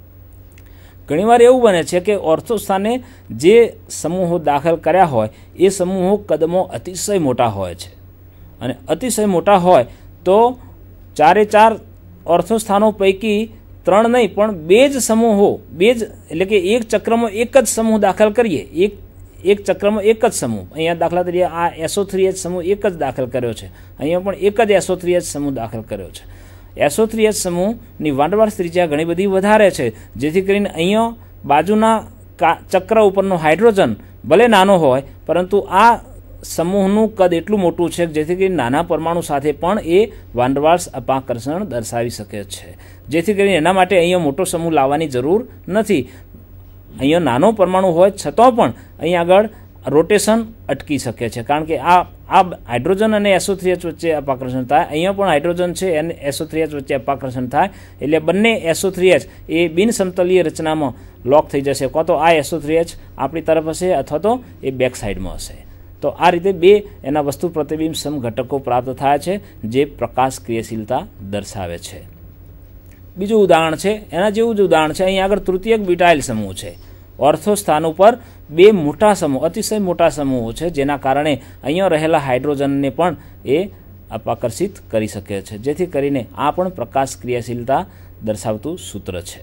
ઘણીવાર એવું બને છે કે ઓર્થો સ્થાને જે સમૂહો દાખલ કર્યા હોય એ સમૂહો કદમો અતિશય મોટા હોય છે, અને અતિશય મોટા હોય તો ચારે ચાર ઓર્થો સ્થાનો પૈકી ત્રણ નહીં પણ બે જ સમૂહો, બે જ એટલે કે એક ચક્રમાં એક જ સમૂહ દાખલ કરીએ, એક એક ચક્રમાં એક જ સમૂહ. અહીંયા દાખલા તરીકે આ એસો થ્રી એચ સમૂહ એક જ દાખલ કર્યો છે, અહીંયા પણ એક જ એસો થ્રી એચ સમૂહ દાખલ કર્યો છે. એસો થ્રી એચ સમૂહની વાંડરવાલ્સ ત્રિજ્યા ઘણી બધી વધારે છે, જેથી કરીને અહીંયા બાજુના ચક્ર ઉપરનો હાઇડ્રોજન ભલે નાનો હોય પરંતુ આ સમૂહનું કદ એટલું મોટું છે જેથી કરીને નાના પરમાણુ સાથે પણ એ વાંડરવાલ્સ અપાકર્ષણ દર્શાવી શકે છે. જેથી કરીને એના માટે અહીંયા મોટો સમૂહ લાવવાની જરૂર નથી. અહીંયા નાનો પરમાણુ હોય છતાં પણ અહીં આગળ રોટેશન અટકી શકે છે, કારણ કે આ આ હાઇડ્રોજન અને એસો થ્રી એચ વચ્ચે અપાકર્ષણ થાય, અહીંયા પણ હાઇડ્રોજન છે અને એસો થ્રી એચ વચ્ચે અપાકર્ષણ થાય, એટલે બંને એસો થ્રી એચ એ બિનસમતલીય રચનામાં લોક થઈ જશે, કાં તો આ એસો થ્રી એચ આપણી તરફ હશે અથવા તો એ બેક સાઈડમાં હશે. તો આ રીતે બે એના વસ્તુ પ્રતિબિંબ સમ ઘટકો પ્રાપ્ત થાય છે જે પ્રકાશ ક્રિયાશીલતા દર્શાવે છે. બીજું ઉદાહરણ છે, એના જેવું જ ઉદાહરણ છે. અહીં આગળ તૃતીયક બ્યુટાઇલ સમૂહ છે. ઓર્થો સ્થાન ઉપર બે મોટા સમૂહ, અતિશય મોટા સમૂહો છે, જેના કારણે અહીંયા રહેલા હાઇડ્રોજનને પણ એ અપાકર્ષિત કરી શકે છે, જેથી કરીને આ પણ પ્રકાશ ક્રિયાશીલતા દર્શાવતું સૂત્ર છે.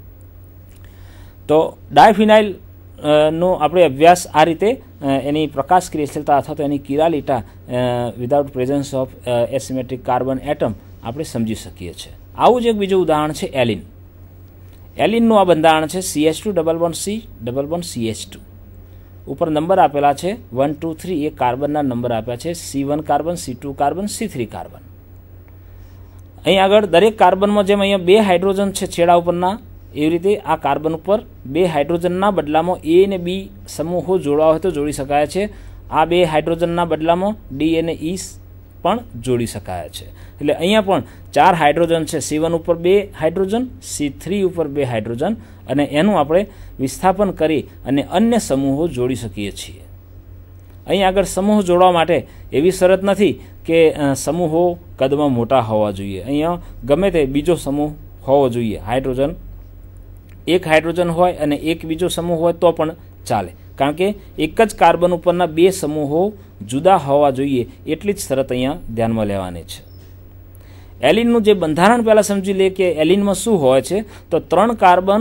તો ડાયફિનાઇલ નો આપણે અભ્યાસ આ રીતે એની પ્રકાશ ક્રિયાશીલતા અથવા તો એની chirality without presence of asymmetric carbon atom આપણે સમજી શકીએ છીએ. આવું જ એક બીજું ઉદાહરણ છે એલિન. એલિનનું આ બંધારણ છે C H two double one C double one C H two. ઉપર નંબર આપેલા છે વન ટુ થ્રી, એ કાર્બનના નંબર આપ્યા છે C one carbon, C two carbon, C three carbon. અહીં આગળ દરેક કાર્બનમાં જેમ અહીંયા બે હાઇડ્રોજન છે છેડા ઉપરના, એવી રીતે આ કાર્બન ઉપર બે હાઇડ્રોજનના બદલામાં એ અને બી સમૂહો જોડવા હોય તો જોડી શકાય છે. આ બે હાઇડ્રોજનના બદલામાં ડી અને ઈ પણ જોડી શકાય છે. એટલે અહીંયા પણ ચાર હાઇડ્રોજન છે, સી વન ઉપર બે હાઇડ્રોજન, સી થ્રી ઉપર બે હાઇડ્રોજન, અને એનું આપણે વિસ્થાપન કરી અને અન્ય સમૂહો જોડી શકીએ છીએ. અહીં આગળ સમૂહ જોડવા માટે એવી શરત નથી કે સમૂહો કદમાં મોટા હોવા જોઈએ. અહીંયા ગમે તે બીજો સમૂહ હોવો જોઈએ. હાઇડ્રોજન એક હાઇડ્રોજન હોય અને એક બીજો સમૂહ હોય તો પણ ચાલે, કારણ કે એક જ કાર્બન ઉપરના બે સમૂહો જુદા હોવા જોઈએ એટલી જ શરત અહીંયા ધ્યાનમાં લેવાની છે. એલિનનું જે બંધારણ પહેલાં સમજી લે કે એલિનમાં શું હોય છે. તો ત્રણ કાર્બન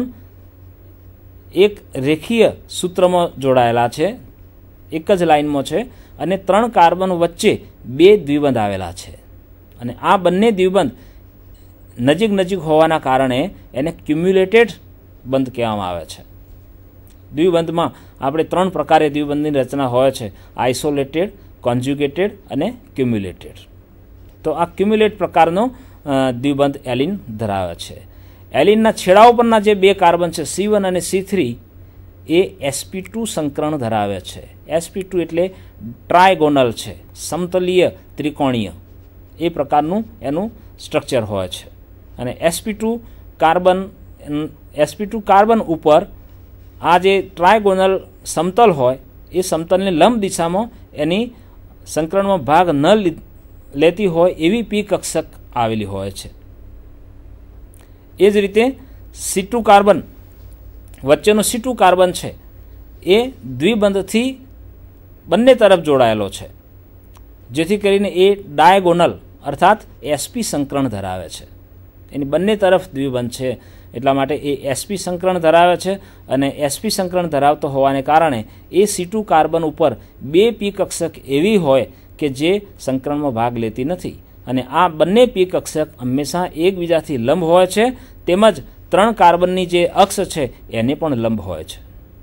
એક રેખીય સૂત્રમાં જોડાયેલા છે, એક જ લાઇનમાં છે, અને ત્રણ કાર્બન વચ્ચે બે દ્વિબંધ આવેલા છે, અને આ બંને દ્વિબંધ નજીક નજીક હોવાના કારણે એને ક્યુમ્યુલેટેડ બંધ કહેવામાં આવે છે. દ્વિબંધમાં આપણે ત્રણ પ્રકારે દ્વિબંધની રચના હોય છે: આઇસોલેટેડ, કોન્જ્યુગેટેડ અને ક્યુમ્યુલેટેડ. તો આ ક્યુમ્યુલેટ પ્રકારનો દ્વિબંધ એલિન ધરાવે છે. એલિનના છેડાઓ પરના જે બે કાર્બન છે સી વન અને સી થ્રી એ એસપી ટુ સંકરણ ધરાવે છે. એસપી ટુ એટલે ટ્રાયગોનલ છે, સમતલીય ત્રિકોણીય એ પ્રકારનું એનું સ્ટ્રક્ચર હોય છે. અને SP two carbon SP two carbon ઉપર આ જે ટ્રાયગોનલ સમતલ હોય એ સમતલને લંબ દિશામાં એની સંકરણમાં ભાગ ન લેતી હોય એવી પી કક્ષક આવેલી હોય છે. એ જ રીતે સી ટુ કાર્બન વચ્ચેનો સી ટુ કાર્બન છે એ દ્વિબંધથી બંને તરફ જોડાયેલો છે, જેથી કરીને એ ડાયગોનલ અર્થાત એસપી સંકરણ ધરાવે છે. એની બંને તરફ દ્વિબંધ છે એટલા માટે એ એસપી સંકરણ ધરાવે છે, અને એસપી સંકરણ ધરાવતો હોવાને કારણે એ સી ટુ કાર્બન ઉપર બે પી કક્ષક એવી હોય કે જે સંકરણમાં ભાગ લેતી નથી, અને આ બંને પી કક્ષક હંમેશા એકબીજાથી લંબ હોય છે, તેમજ ત્રણ કાર્બનની જે અક્ષ છે એને પણ લંબ હોય છે.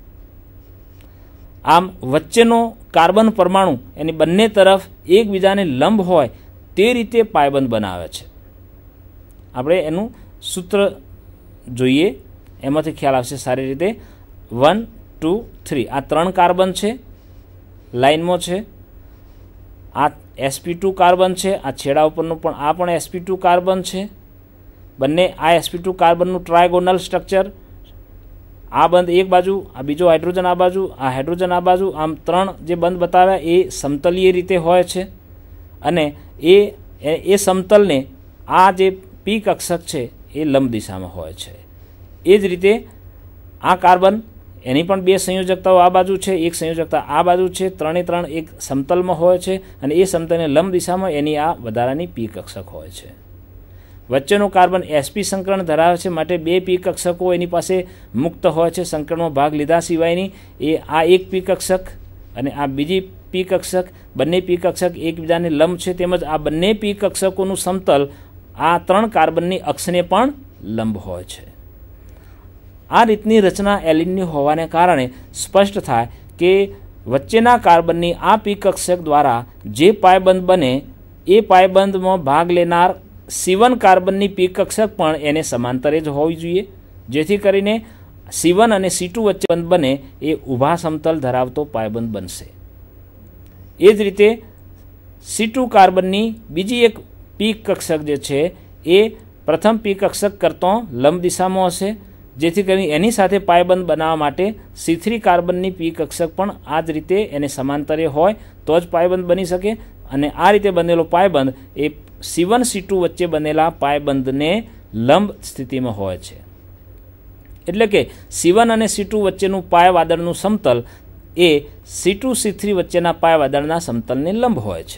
આમ વચ્ચેનો કાર્બન પરમાણુ એની બંને તરફ એકબીજાને લંબ હોય તે રીતે પાયબંધ બનાવે છે. આપણે એનું સૂત્ર જોઈએ, એમાંથી ખ્યાલ આવશે સારી રીતે. વન ટુ થ્રી આ ત્રણ કાર્બન છે, લાઇનમાં છે. આ એસપી ટુ કાર્બન છે, આ છેડા ઉપરનું પણ આ પણ એસપી ટુ કાર્બન છે. બંને આ એસપી ટુ કાર્બનનું ટ્રાયગોનલ સ્ટ્રક્ચર, આ બંધ એક બાજુ, આ બીજો હાઇડ્રોજન આ બાજુ, આ હાઇડ્રોજન આ બાજુ, આમ ત્રણ જે બંધ બતાવ્યા એ સમતલીય રીતે હોય છે, અને એ એ સમતલને આ જે પી કક્ષક છે એ લંબ દિશામાં હોય છે. એ જ રીતે આ કાર્બન એની પણ બે સંયોજકતાઓ આ બાજુ છે, એક સંયોજકતા આ બાજુ છે, ત્રણે ત્રણ એક સમતલમાં હોય છે, અને એ સમતલને લંબ દિશામાં એની આ વધારાની પી કક્ષક હોય છે. વચ્ચેનો કાર્બન એસપી સંકરણ ધરાવે છે, માટે બે પી કક્ષકો એની પાસે મુક્ત હોય છે સંકરણમાં ભાગ લીધા સિવાયની. એ આ એક પી કક્ષક અને આ બીજી પી કક્ષક, બંને પી કક્ષક એકબીજાને લંબ છે, તેમજ આ બંને પી કક્ષકોનું સમતલ આ ત્રણ કાર્બનની અક્ષને પણ લંબ હોય છે. આ રીતની રચના એલિનની હોવાને કારણે સ્પષ્ટ થાય કે વચ્ચેના કાર્બનની આ પી કક્ષક દ્વારા જે પાયબંધ બને એ પાયબંધમાં ભાગ લેનાર સી વન કાર્બનની પી કક્ષક પણ એને સમાંતરે જ હોવી જોઈએ, જેથી કરીને સી વન અને સી ટુ વચ્ચે બંધ બને એ ઊભા સમતલ ધરાવતો પાયબંધ બનશે. એ જ રીતે સી ટુ કાર્બનની બીજી એક પી કક્ષક જે છે એ પ્રથમ પી કક્ષક કરતાં લંબ દિશામાં હશે, જેથી કરીને એની સાથે પાયબંધ બનાવવા માટે સી થ્રી કાર્બનની પી કક્ષક પણ આ જ રીતે એને સમાંતરે હોય તો જ પાયબંધ બની શકે. અને આ રીતે બનેલો પાયબંધ એ સી વન સી ટુ વચ્ચે બનેલા પાયબંધને લંબ સ્થિતિમાં હોય છે. એટલે કે સી વન અને સી ટુ વચ્ચેનું પાયવાદળનું સમતલ એ સી ટુ સી થ્રી વચ્ચેના પાયવાદળના સમતલને લંબ હોય છે.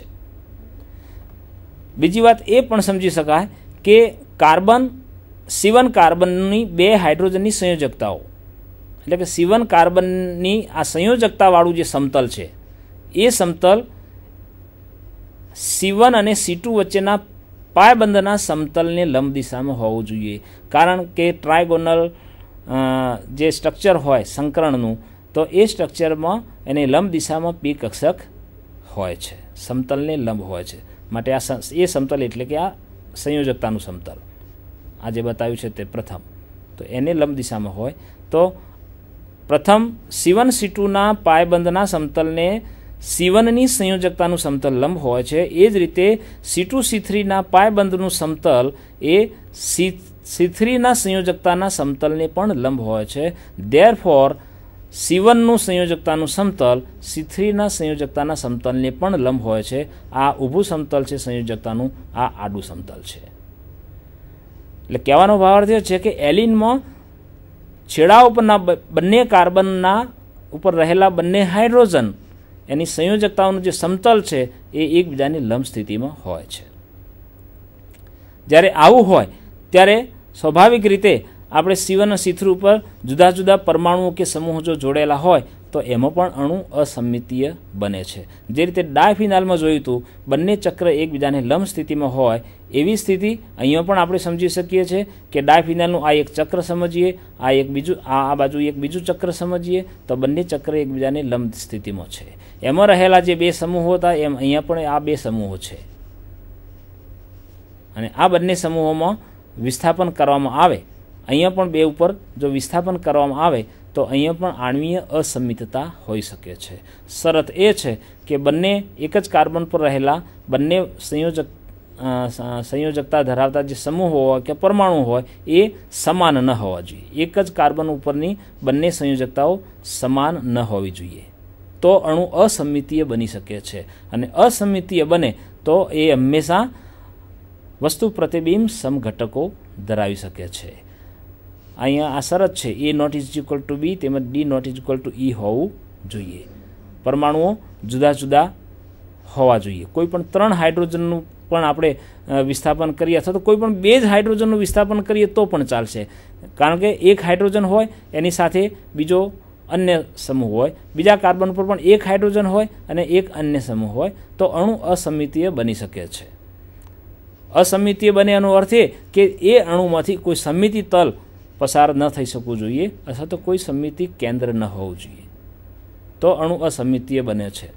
બીજી વાત એ પણ સમજી શકાય કે કાર્બન સી વન કાર્બનની બે હાઇડ્રોજનની સંયોજકતાઓ, એટલે કે સી વન કાર્બનની આ સંયોજકતાવાળું જે સમતલ છે એ સમતલ સી વન અને સી ટુ વચ્ચેના પાયબંધના સમતલને લંબ દિશામાં હોવું જોઈએ. કારણ કે ટ્રાયગોનલ જે સ્ટ્રક્ચર હોય સંકરણનું, તો એ સ્ટ્રક્ચરમાં એને લંબ દિશામાં પી કક્ષક હોય છે, સમતલને લંબ હોય છે. માટે આ એ સમતલ એટલે કે આ સંયોજકતાનું સમતલ આ જે બતાવ્યું છે તે પ્રથમ, તો એને લંબ દિશામાં હોય. તો પ્રથમ સી વન સી ટુના પાયબંધના સમતલને સી વનની સંયોજકતાનું સમતલ લંબ હોય છે. એ જ રીતે સી ટુ સી થ્રીના પાયબંધનું સમતલ એ સી સી થ્રીના સંયોજકતાના સમતલને પણ લંબ હોય છે. ધેર ફોર સી વનનું સંયોજકતાનું સમતલ સી થ્રીના સંયોજકતાના સમતલને પણ લંબ હોય છે. આ ઊભું સમતલ છે સંયોજકતાનું, આ આડું સમતલ છે. એટલે કહેવાનો ભાવાર્થ એ છે કે એલિનમાં છેડા ઉપરના બંને કાર્બનના ઉપર રહેલા બંને હાઇડ્રોજન એની સંયોજકતાઓનું જે સમતલ છે એ એકબીજાની લંબ સ્થિતિમાં હોય છે. જ્યારે આવું હોય ત્યારે સ્વાભાવિક રીતે આપણે સી વન અને સી થ્રી ઉપર જુદા જુદા પરમાણુઓ કે સમૂહો જો જોડેલા હોય તો એમાં પણ અણુ અસમિતીય બને છે. જે રીતે ડાયફિનાલમાં જોયું હતું બંને ચક્ર એકબીજાને લંબ સ્થિતિમાં હોય એવી સ્થિતિ અહીંયા પણ આપણે સમજી શકીએ છીએ કે ડાયફિનાલનું આ એક ચક્ર સમજીએ, આ એક બીજું આ આ બાજુ એક બીજું ચક્ર સમજીએ તો બંને ચક્ર એકબીજાને લંબ સ્થિતિમાં છે. એમાં રહેલા જે બે સમૂહો હતા એમ અહીંયા પણ આ બે સમૂહો છે. અને આ બંને સમૂહોમાં વિસ્થાપન કરવામાં આવે, અહીંયા પણ બે ઉપર જો વિસ્થાપન કરવામાં આવે તો અહીંયા પણ આણ્વીય અસમિતતા હોઈ શકે છે. શરત એ છે કે બંને એક જ કાર્બન પર રહેલા બંને સંયોજક સંયોજકતા ધરાવતા જે સમૂહો હોય કે પરમાણુ હોય એ સમાન ન હોવા જોઈએ. એક જ કાર્બન ઉપરની બંને સંયોજકતાઓ સમાન ન હોવી જોઈએ, તો અણુ અસમિતીય બની શકે છે. અને અસમિતીય બને તો એ હંમેશા વસ્તુ પ્રતિબિંબ સમઘટકો ધરાવી શકે છે. અહીંયા આ શરત છે A not is equal to B તેમજ D not is equal to E હોવું જોઈએ. પરમાણુઓ જુદા જુદા હોવા જોઈએ. કોઈ પણ ત્રણ હાઇડ્રોજનનું પણ આપણે વિસ્થાપન કરીએ અથવા તો કોઈ પણ બે જ હાઇડ્રોજનનું વિસ્થાપન કરીએ તો પણ ચાલશે. કારણ કે એક હાઇડ્રોજન હોય એની સાથે બીજો અન્ય સમૂહ હોય, બીજા કાર્બન પર પણ એક હાઇડ્રોજન હોય અને એક અન્ય સમૂહ હોય તો અણુ અસમિતીય બની શકે છે. અસમિતીય બને એનો અર્થ એ કે એ અણુમાંથી કોઈ સમિતિ તલ પસાર ન થઈ શકવું જોઈએ અથવા તો કોઈ સમિતિ કેન્દ્ર ન હોવું જોઈએ, તો અણુ અસમિતીય બને છે.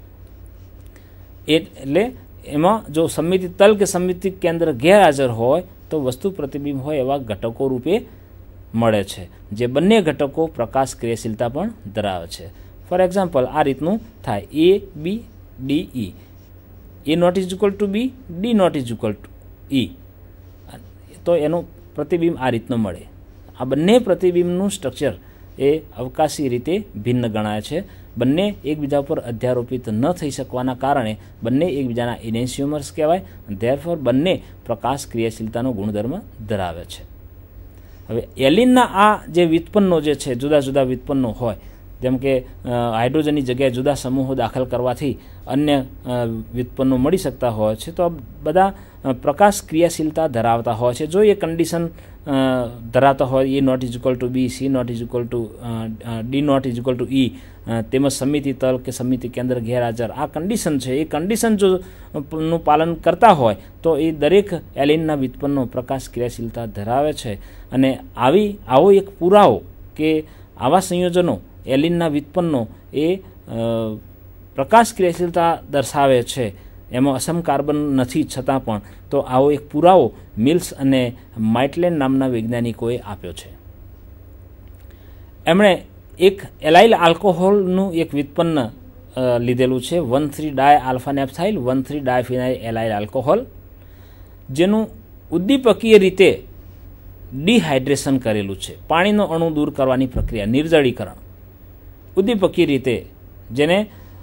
એટલે એમાં જો સમિતિ તલ કે સમિતિ કેન્દ્ર ગેરહાજર હોય તો વસ્તુ પ્રતિબિંબ હોય એવા ઘટકો રૂપે મળે છે, જે બંને ઘટકો પ્રકાશ ક્રિયાશીલતા પણ ધરાવે છે. ફોર એક્ઝામ્પલ આ રીતનું થાય A B D E, A not is equal to B, D not is equal to E, તો એનું પ્રતિબિંબ આ રીતનું મળે. આ બંને પ્રતિબિંબનું સ્ટ્રક્ચર એ અવકાશી રીતે ભિન્ન ગણાય છે. બંને એકબીજા પર અધ્યારોપિત ન થઈ શકવાના કારણે બંને એકબીજાના ઇનેન્સ્યુમર્સ કહેવાય. ધેરફોર બંને પ્રકાશ ક્રિયાશીલતાનો ગુણધર્મ ધરાવે છે. હવે એલિનના આ જે વ્યુત્પન્નો જે છે જુદા જુદા વ્યુત્પન્નો હોય, જેમ કે હાઇડ્રોજનની જગ્યાએ જુદા સમૂહો દાખલ કરવાથી અન્ય વ્યુત્પન્નો મળી શકતા હોય છે, તો આ બધા પ્રકાશ ક્રિયાશીલતા ધરાવતા હોય છે. જો એ કન્ડિશન ધરાવતા હોય A not is equal to B, C not is equal to D not is equal to E, તેમજ સમિતિ તલ કે સમિતિ કેન્દ્ર ગેરહાજર, આ કન્ડિશન છે. એ કન્ડિશન જો નું પાલન કરતા હોય તો એ દરેક એલિનના વ્યુત્પન્નો પ્રકાશ ક્રિયાશીલતા ધરાવે છે. અને આવી આવો એક પુરાવો કે આવા સંયોજનો એલિનના વ્યુત્પન્નો એ પ્રકાશ ક્રિયાશીલતા દર્શાવે છે, એમાં અસમ કાર્બન નથી છતાં પણ, તો આવો એક પુરાવો મિલ્સ અને માઇટલેન નામના વૈજ્ઞાનિકોએ આપ્યો છે. એમણે એક એલાઇલ આલ્કોહોલનું એક વ્યુત્પન્ન લીધેલું છે one three di alpha naphthyl one three di phenyl allyl alcohol, જેનું ઉદ્દીપકીય રીતે ડિહાઇડ્રેશન કરેલું છે. પાણીનો અણુ દૂર કરવાની પ્રક્રિયા, નિર્જળીકરણ ઉદ્દીપકીય રીતે, જેને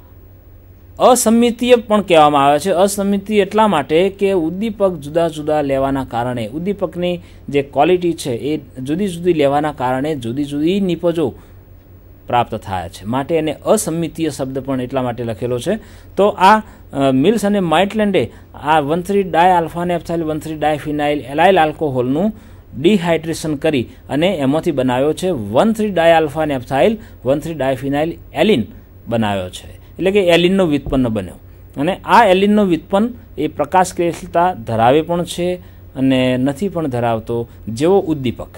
અસમિતીય પણ કહેવામાં આવે છે. અસમિતીય એટલા માટે કે ઉદ્દીપક જુદા જુદા લેવાના કારણે, ઉદ્દીપકની જે ક્વોલિટી છે એ જુદી જુદી લેવાના કારણે જુદી જુદી નિપજો પ્રાપ્ત થાય છે, માટે એને અસમિતીય શબ્દ પણ એટલા માટે લખેલો છે. તો આ મિલ્સ અને માઇટલેન્ડે આ one three di alpha naphthyl one three di phenyl allyl આલ્કોહોલનું ડિહાઇડ્રેશન કરી અને એમાંથી બનાવ્યો છે one three di alpha naphthyl one three di phenyl allene બનાવ્યો છે, એટલે કે એલિનનો વ્યુત્પન્ન બન્યો. અને આ એલિનનો વ્યુત્પન્ન એ પ્રકાશ ક્રિયાશીલતા ધરાવે પણ છે અને નથી પણ ધરાવતો, જેવો ઉદ્દીપક.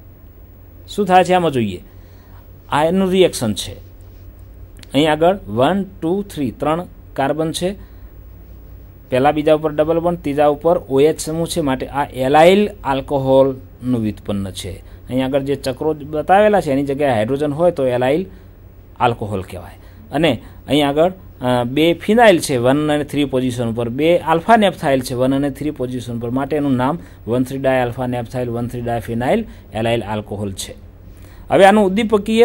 શું થાય છે આમાં જોઈએ. આ એનું રિએક્શન છે. અહીં આગળ વન ટુ થ્રી ત્રણ કાર્બન છે, પહેલા બીજા ઉપર ડબલ બોન્ડ, ત્રીજા ઉપર ઓએચ સમૂહ છે, માટે આ એલાઇલ આલ્કોહોલનું વ્યુત્પન્ન છે. અહીં આગળ જે ચક્રો બતાવેલા છે એની જગ્યાએ હાઇડ્રોજન હોય તો એલાઇલ આલ્કોહોલ કહેવાય. અને અહીં આગળ બે ફિનાઇલ છે વન અને થ્રી પોઝિશન ઉપર, બે આલ્ફા નેપ્થાઇલ છે વન અને થ્રી પોઝિશન પર, માટે એનું નામ one three di alpha naphthyl one three di phenyl allyl alcohol છે. હવે આનું ઉદ્દીપકીય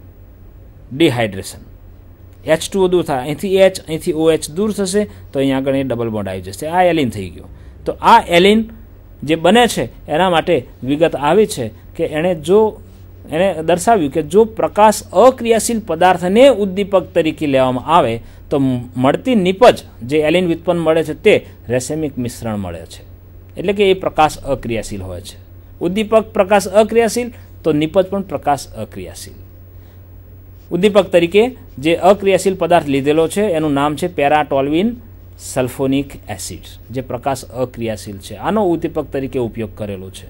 ડિહાઇડ્રેશન, એચ ટુ દૂર થાય, અહીંથી એચ અહીંથી ઓ એચ દૂર થશે તો અહીં આગળ એ ડબલ બોન્ડ આવી જશે. આ એલિન થઈ ગયો. તો આ એલિન જે બને છે એના માટે વિગત આવી છે કે એણે જો એણે દર્શાવ્યું કે જો પ્રકાશ અક્રિયાશીલ પદાર્થને ઉદ્દીપક તરીકે લેવામાં આવે તો મળતી નિપજ જે એલિન વ્યુત્પન્ન મળે છે તે રેસેમિક મિશ્રણ મળે છે, એટલે કે એ પ્રકાશ અક્રિયાશીલ હોય છે. ઉદ્દીપક પ્રકાશ અક્રિયાશીલ તો નિપજ પણ પ્રકાશ અક્રિયાશીલ. ઉદ્દીપક તરીકે જે અક્રિયાશીલ પદાર્થ લીધેલો છે એનું નામ છે પેરાટોલ્વિન સલ્ફોનિક એસિડ, જે પ્રકાશ અક્રિયાશીલ છે. આનો ઉદ્દીપક તરીકે ઉપયોગ કરેલો છે.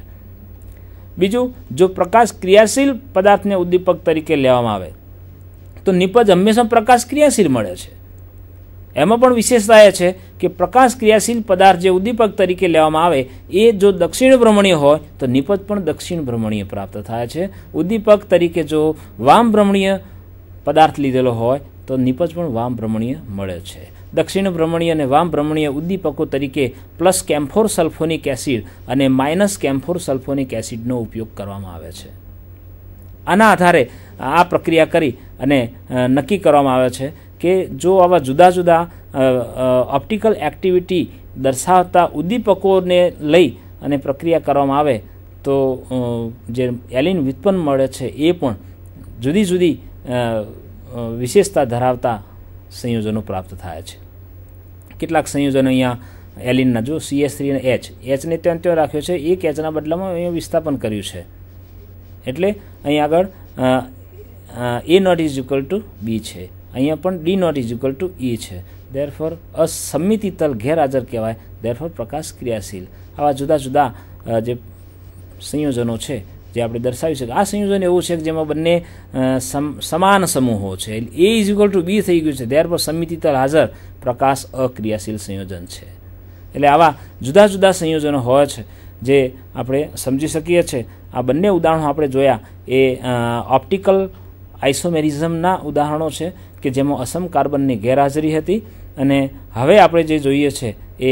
બીજું, જો પ્રકાશ ક્રિયાશીલ પદાર્થને ઉદ્દીપક તરીકે લેવામાં આવે તો નિપજ હંમેશા પ્રકાશ ક્રિયાશીલ મળે છે. એમાં પણ વિશેષતા એ છે કે પ્રકાશ ક્રિયાશીલ પદાર્થ જે ઉદ્દીપક તરીકે લેવામાં આવે એ જો દક્ષિણ ભ્રમણીય હોય તો નિપજ પણ દક્ષિણ ભ્રમણીય પ્રાપ્ત થાય છે. ઉદ્દીપક તરીકે જો વામ ભ્રમણીય પદાર્થ લીધેલો હોય તો નિપજ પણ વામ ભ્રમણીય મળે છે. દક્ષિણ ભ્રમણીય અને વામ ભ્રમણીય ઉદ્દીપકો તરીકે પ્લસ કેમ્ફોર સલ્ફોનિક એસિડ અને માઇનસ કેમ્ફોર સલ્ફોનિક એસિડનો ઉપયોગ કરવામાં આવે છે. આના આધારે આ પ્રક્રિયા કરી અને નક્કી કરવામાં આવે છે કે જો આવા જુદા જુદા ઓપ્ટિકલ એક્ટિવિટી દર્શાવતા ઉદ્દીપકોને લઈ અને પ્રક્રિયા કરવામાં આવે તો જે એલિન વ્યુત્પન્ન મળે છે એ પણ જુદી જુદી વિશેષતા ધરાવતા સંયોજનો પ્રાપ્ત થાય છે. કેટલાક સંયોજનો અહીંયા એલિનના જો સી એસ થ્રી અને એચ એચને ત્યાં ત્યાં રાખ્યો છે, એક એચના બદલામાં અહીંયા વિસ્થાપન કર્યું છે, એટલે અહીં આગળ A not is equal to B છે, અહીંયા પણ D not is equal to E છે. દેરફોર અસમિતિતલ ગેરહાજર કહેવાય, દેરફોર પ્રકાશ ક્રિયાશીલ. આવા જુદા જુદા જે સંયોજનો છે જે આપણે દર્શાવી છે. આ સંયોજન એવું છે કે જેમાં બંને સમાન સમૂહો છે, A is equal to B થઈ ગયું છે, દેરફોર સમિતિતલ હાજર પ્રકાશ અક્રિયાશીલ સંયોજન છે. એટલે આવા જુદા જુદા સંયોજનો હોય છે જે આપણે સમજી શકીએ છીએ. આ બંને ઉદાહરણો આપણે જોયા એ ઓપ્ટિકલ આઇસોમેરિઝમના ઉદાહરણો છે કે જેમાં અસમ કાર્બનની ગેરહાજરી હતી. અને હવે આપણે જે જોઈએ છે એ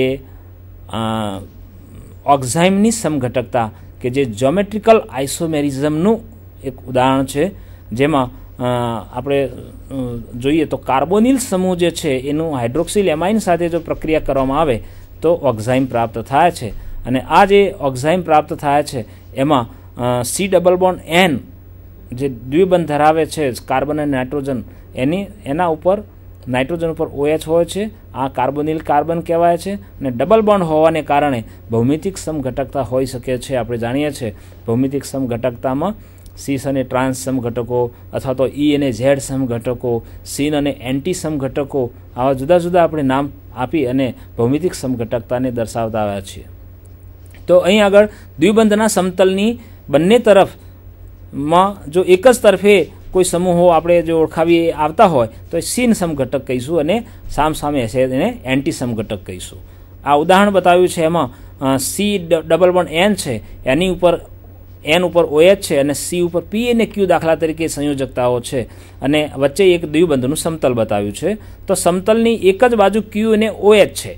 ઓક્ઝાઇમની સમઘટકતા કે જે જ્યોમેટ્રિકલ આઇસોમેરિઝમનું એક ઉદાહરણ છે, જેમાં આપણે જોઈએ તો કાર્બોનિલ સમૂહ જે છે એનું હાઇડ્રોક્સિલ એમાઇન સાથે જો પ્રક્રિયા કરવામાં આવે તો ઓક્ઝાઇમ પ્રાપ્ત થાય છે. અને આ જે ઓક્ઝાઇમ પ્રાપ્ત થાય છે એમાં સી ડબલ બોન્ડ એન જે દ્વિબંધ ધરાવે છે કાર્બન અને નાઇટ્રોજન, એની એના ઉપર નાઇટ્રોજન ઉપર ઓએચ હોય છે. આ કાર્બોનિલ કાર્બન કહેવાય છે. અને ડબલ બોન્ડ હોવાને કારણે ભૌમિતિક સમઘટકતા હોઈ શકે છે. આપણે જાણીએ છીએ ભૌમિતિક સમઘટકતામાં સીસ અને ટ્રાન્સ સમઘટકો અથવા તો ઈ અને ઝેડ સમઘટકો, સીન અને એન્ટી સમઘટકો, આવા જુદા જુદા આપણે નામ આપી અને ભૌમિતિક સમઘટકતાને દર્શાવતા આવ્યા છીએ. તો અહીં આગળ દ્વિબંધના સમતલની બંને તરફમાં જો એક જ તરફે કોઈ સમૂહો આપણે જો ઓળખાવી આવતા હોય તો સીન સમઘટક કહીશું અને સામ સામે હશે એને એન્ટી સમઘટક કહીશું. આ ઉદાહરણ બતાવ્યું છે એમાં સી ડબલ બોન્ડ એન છે, એની ઉપર એન ઉપર ઓએચ છે અને સી ઉપર પી અને ક્યુ દાખલા તરીકે સંયોજકતાઓ છે અને વચ્ચે એક દ્વિબંધનું સમતલ બતાવ્યું છે. તો સમતલની એક જ બાજુ ક્યુ અને ઓએચ છે.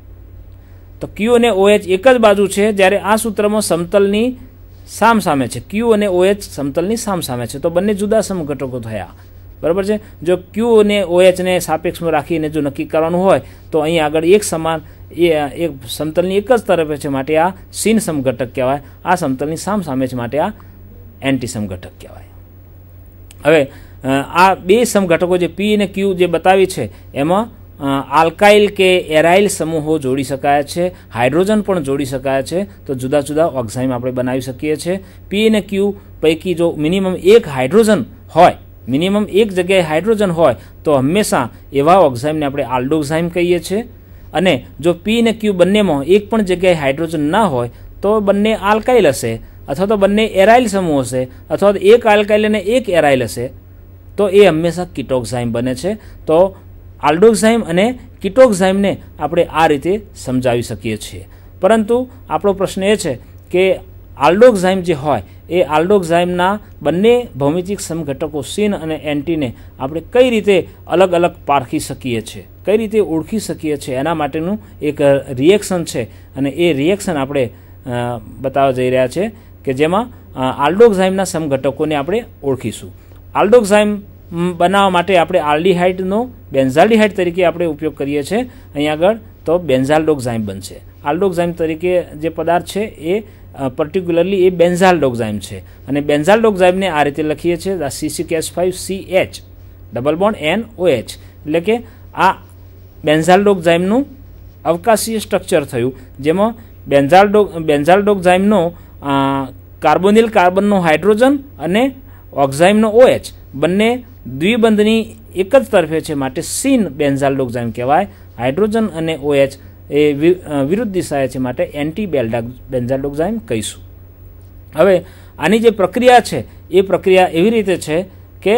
તો ક્યુ અને ઓએચ એક જ બાજુ છે, જ્યારે આ સૂત્રમાં સમતલની સામ સામે છે. ક્યુ અને ઓએચ સમતલની સામ સામે છે, તો બંને જુદા સમઘટકો થયા. બરાબર છે. જો ક્યુ અને ઓએચને સાપેક્ષમાં રાખીને જો નક્કી કરવાનું હોય તો અહીં આગળ એક સમાન એ એક સમતલની એક જ તરફે છે માટે આ સીન સમઘટક કહેવાય. આ સમતલની સામ સામે છે માટે આ એન્ટી સમઘટક કહેવાય. હવે આ બે સમઘટકો જે પી અને ક્યુ જે બતાવી છે એમાં આલ્કાઇલ કે એરાઇલ સમૂહો જોડી શકાય છે, હાઇડ્રોજન પણ જોડી શકાય છે. તો જુદા જુદા ઓક્ઝાઇમ આપણે બનાવી શકીએ છીએ. પી અને ક્યુ પૈકી જો મિનિમમ એક હાઇડ્રોજન હોય, મિનિમમ એક જગ્યાએ હાઇડ્રોજન હોય તો હંમેશા એવા ઓક્ઝાઇમને આપણે આલ્ડોક્ઝાઇમ કહીએ છીએ. અને જો પી અને ક્યુ બંનેમાં એક પણ જગ્યાએ હાઇડ્રોજન ના હોય તો બંને આલ્કાઇલ હશે, અથવા તો બંને એરાઇલ સમૂહ હશે, અથવા તો એક આલ્કાઇલ અને એક એરાઇલ હશે, તો એ હંમેશા કીટોક્ઝાઇમ બને છે. તો આલ્ડોક્ઝાઇમ અને કીટોક્ઝાઇમને આપણે આ રીતે સમજાવી શકીએ છીએ. પરંતુ આપણો પ્રશ્ન એ છે કે આલ્ડોક્ઝાઇમ જે હોય એ આલ્ડોક્ઝાઇમના બંને ભૌમિતિક સમઘટકો સીન અને એન્ટીને આપણે કઈ રીતે અલગ અલગ પારખી શકીએ છીએ, કઈ રીતે ઓળખી શકીએ છીએ, એના માટેનું એક રિએક્શન છે. અને એ રિએક્શન આપણે બતાવવા જઈ રહ્યા છે કે જેમાં આલ્ડોક્ઝાઇમના સમઘટકોને આપણે ઓળખીશું. આલ્ડોક્ઝાઇમ બનાવવા માટે આપણે આલ્ડીહાઇડનો બેન્ઝાલ્ડીહાઇડ તરીકે આપણે ઉપયોગ કરીએ છીએ. અહીં આગળ તો બેન્ઝાલ્ડોક્ઝાઇમ બનશે. આલ્ડોક્ઝાઇમ તરીકે જે પદાર્થ છે એ પર્ટિક્યુલરલી એ બેન્ઝાલ્ડોક્ઝાઇમ છે. અને બેન્ઝાલ્ડોક્ઝાઇમને આ રીતે લખીએ છીએ C six H five C H double bond N O H. એટલે કે આ બેન્ઝાલ્ડોક્ઝાઇમનું અવકાશીય સ્ટ્રક્ચર થયું, જેમાં બેન્ઝાલ્ડો બેન્ઝાલ્ડોક્ઝાઇમનો કાર્બોનિલ કાર્બનનો હાઇડ્રોજન અને ઓક્ઝાઇમનો ઓએચ બંને દ્વિબંધની એક જ તરફે છે માટે સીન બેન્ઝાલ્ડોક્ઝાઇમ કહેવાય. હાઇડ્રોજન અને ઓએચ એ વિરુદ્ધ દિશાએ છે માટે એન્ટી બેન્ઝાલ્ડોક્ઝાઇમ કહીશું. હવે આની જે પ્રક્રિયા છે એ પ્રક્રિયા એવી રીતે છે કે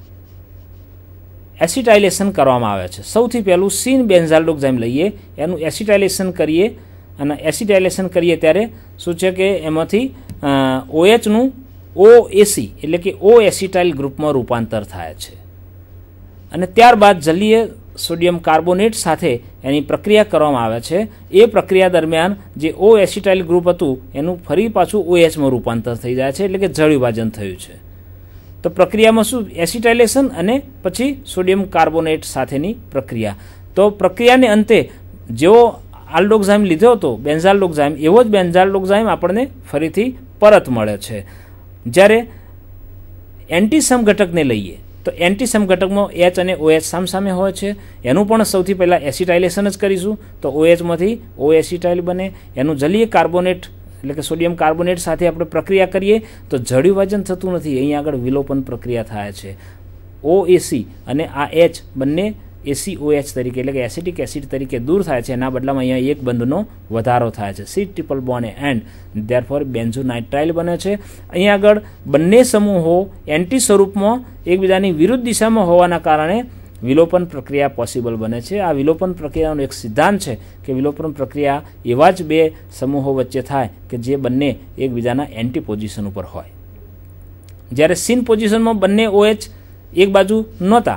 એસિટાઇલેશન કરવામાં આવે છે. સૌથી પહેલું સીન બેન્ઝાલ્ડોક્ઝાઇમ લઈએ, એનું એસિટાઇલેશન કરીએ અને એસિટાઇલેશન કરીએ ત્યારે શું છે કે એમાંથી ઓએચનું ઓ એસી એટલે કે ઓ એસિટાઇલ ગ્રુપમાં રૂપાંતર થાય છે. અને ત્યારબાદ જલીય સોડિયમ કાર્બોનેટ સાથે એની પ્રક્રિયા કરવામાં આવે છે. એ પ્રક્રિયા દરમિયાન જે ઓ એસિટાઇલ ગ્રુપ હતું એનું ફરી પાછું ઓએચમાં રૂપાંતર થઈ જાય છે, એટલે કે જળ વિભાજન થયું છે. તો પ્રક્રિયામાં શું એસિટાઇલેશન અને પછી સોડિયમ કાર્બોનેટ સાથેની પ્રક્રિયા. તો પ્રક્રિયાને અંતે જેવો આલ્ડોક્ઝાઇમ લીધો હતો બેન્ઝાલ્ડોક્ઝાઇમ, એવો જ બેન્ઝાલ્ડોક્ઝાઇમ આપણને ફરીથી પરત મળે છે. જ્યારે એન્ટી સમઘટકને લઈએ તો એન્ટી સમઘટકમાં એચ અને ઓએચ સામસામે હોય છે. એનું પણ સૌથી પહેલાં એસિટાઇલેશન જ કરીશું. તો ઓએચમાંથી ઓ એસિટાઇલ બને, એનું જલીય કાર્બોનેટ એટલે કે સોડિયમ કાર્બોનેટ સાથે આપણે પ્રક્રિયા કરીએ તો જળ વિભાજન થતું નથી, અહીં આગળ વિલોપન પ્રક્રિયા થાય છે. ઓ એસી અને આ એચ બંને એસીઓએચ તરીકે એટલે કે એસિટિક એસિડ તરીકે દૂર થાય છે. એના બદલામાં અહીંયા એક બંધનો વધારો થાય છે, C triple bond and therefore benzonitrile બને છે. અહીંયા આગળ બંને સમૂહો એન્ટી સ્વરૂપમાં એકબીજાની વિરુદ્ધ દિશામાં હોવાના કારણે વિલોપન પ્રક્રિયા પોસિબલ બને છે. આ વિલોપન પ્રક્રિયાનો એક સિદ્ધાંત છે કે વિલોપન પ્રક્રિયા એવા જ બે સમૂહો વચ્ચે થાય કે જે બંને એકબીજાના એન્ટી પોઝિશન ઉપર હોય. જ્યારે સીન પોઝિશનમાં બંને ઓએચ એક બાજુ નહોતા,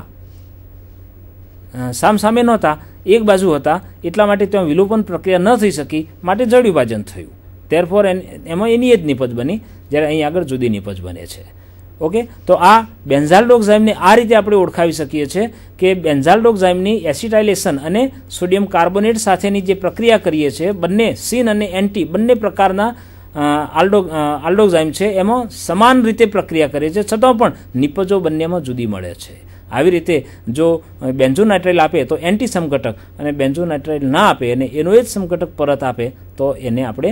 સામસામે નહોતા, એક બાજુ હતા, એટલા માટે ત્યાં વિલોપન પ્રક્રિયા ન થઈ શકી, માટે જળ વિભાજન થયું. ધેરફોર એમાં એની જ નિપજ બની, જ્યારે અહીં આગળ જુદી નિપજ બને છે. ઓકે, તો આ બેન્ઝાલ્ડોક્ઝાઇમને આ રીતે આપણે ઓળખાવી શકીએ છીએ કે બેન્ઝાલ્ડોક્ઝાઇમની એસિટાઇલેશન અને સોડિયમ કાર્બોનેટ સાથેની જે પ્રક્રિયા કરીએ છીએ, બંને સીન અને એન્ટી બંને પ્રકારના આલ્ડો આલ્ડોક્ઝાઇમ છે એમાં સમાન રીતે પ્રક્રિયા કરીએ છીએ, છતાં પણ નિપજો બંનેમાં જુદી મળે છે. આવી રીતે જો બેન્ઝોનાઇટ્રાઇલ આપે તો એન્ટી સમઘટક, અને બેન્ઝોનાઇટ્રાઇલ ના આપે અને એનો એ જ સમઘટક પરત આપે તો એને આપણે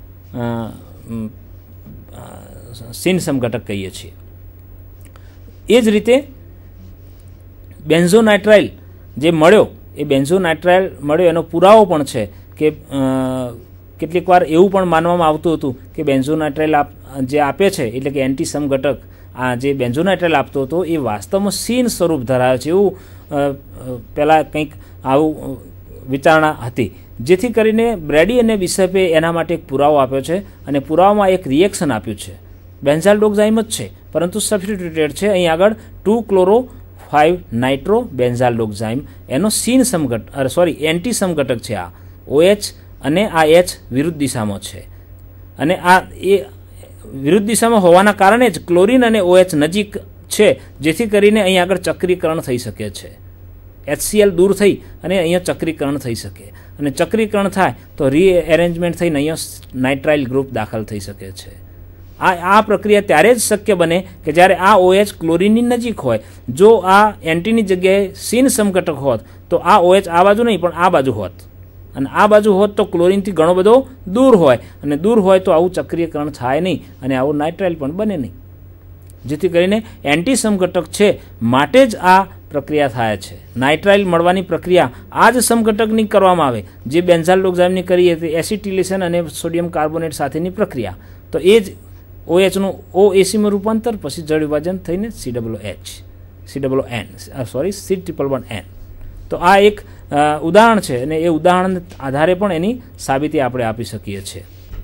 સીન સમઘટક કહીએ છીએ. એ જ રીતે બેન્ઝોનાઇટ્રાઇલ જે મળ્યો એ બેન્ઝોનાઇટ્રાઇલ મળ્યો એનો પુરાવો પણ છે કે કેટલીક વાર એવું પણ માનવામાં આવતું હતું કે બેન્ઝોનાઇટ્રાઇલ જે આપે છે એટલે કે એન્ટી સમઘટક આ જે બેન્ઝોનાઇટ્રાઇલ આપતો હતો એ વાસ્તવમાં સીન સ્વરૂપ ધરાવે છે, એવું પહેલાં કંઈક આવું વિચારણા હતી. જેથી કરીને બ્રેડી અને બિશપે એના માટે એક પુરાવો આપ્યો છે અને પુરાવામાં એક રિએક્શન આપ્યું છે. બેન્ઝાલ્ડોક્સાઇમ જ છે, પરંતુ સબસ્ટિટ્યુટેડ છે. અહીં આગળ two chloro five nitro benzaldoxime એનો સીન સમઘટક અરે સોરી એન્ટી સમઘટક છે. આ ઓએચ અને આ એચ વિરુદ્ધ દિશામાં છે, અને આ એ વિરુદ્ધ દિશામાં હોવાના કારણે જ ક્લોરીન અને ઓએચ નજીક છે, જેથી કરીને અહીં આગળ ચક્રીકરણ થઈ શકે છે. એચસીએલ દૂર થઈ અને અહીંયા ચક્રીકરણ થઈ શકે, અને ચક્રીકરણ થાય તો રીએરેન્જમેન્ટ થઈને અહીંયા નાઇટ્રાઇલ ગ્રુપ દાખલ થઈ શકે છે. આ આ પ્રક્રિયા ત્યારે જ શક્ય બને કે જ્યારે આ ઓએચ ક્લોરીનની નજીક હોય. જો આ એન્ટીની જગ્યાએ સીન સમઘટક હોત તો આ ઓએચ આ બાજુ નહીં પણ આ બાજુ હોત, અને આ બાજુ હોત તો ક્લોરીનથી ઘણો બધો દૂર હોય, અને દૂર હોય તો આવું ચક્રીયકરણ થાય નહીં, અને આવું નાઇટ્રાઇલ પણ બને નહીં. જેથી કરીને એન્ટી સમઘટક છે માટે જ આ પ્રક્રિયા થાય છે. નાઇટ્રાઇલ મળવાની પ્રક્રિયા આ જ સમઘટકની કરવામાં આવે જે બેન્ઝાલ્ડોક્સાઇમની કરીએ તે એસિટિલેશન અને સોડિયમ કાર્બોનેટ સાથેની પ્રક્રિયા. તો એ જ ઓએચનું ઓ એસીમાં રૂપાંતર, પછી જળ વિભાજન થઈને C double H C double N sorry C triple one N. તો આ એક ઉદાહરણ છે, અને એ ઉદાહરણ આધારે પણ એની સાબિતી આપણે આપી શકીએ છીએ.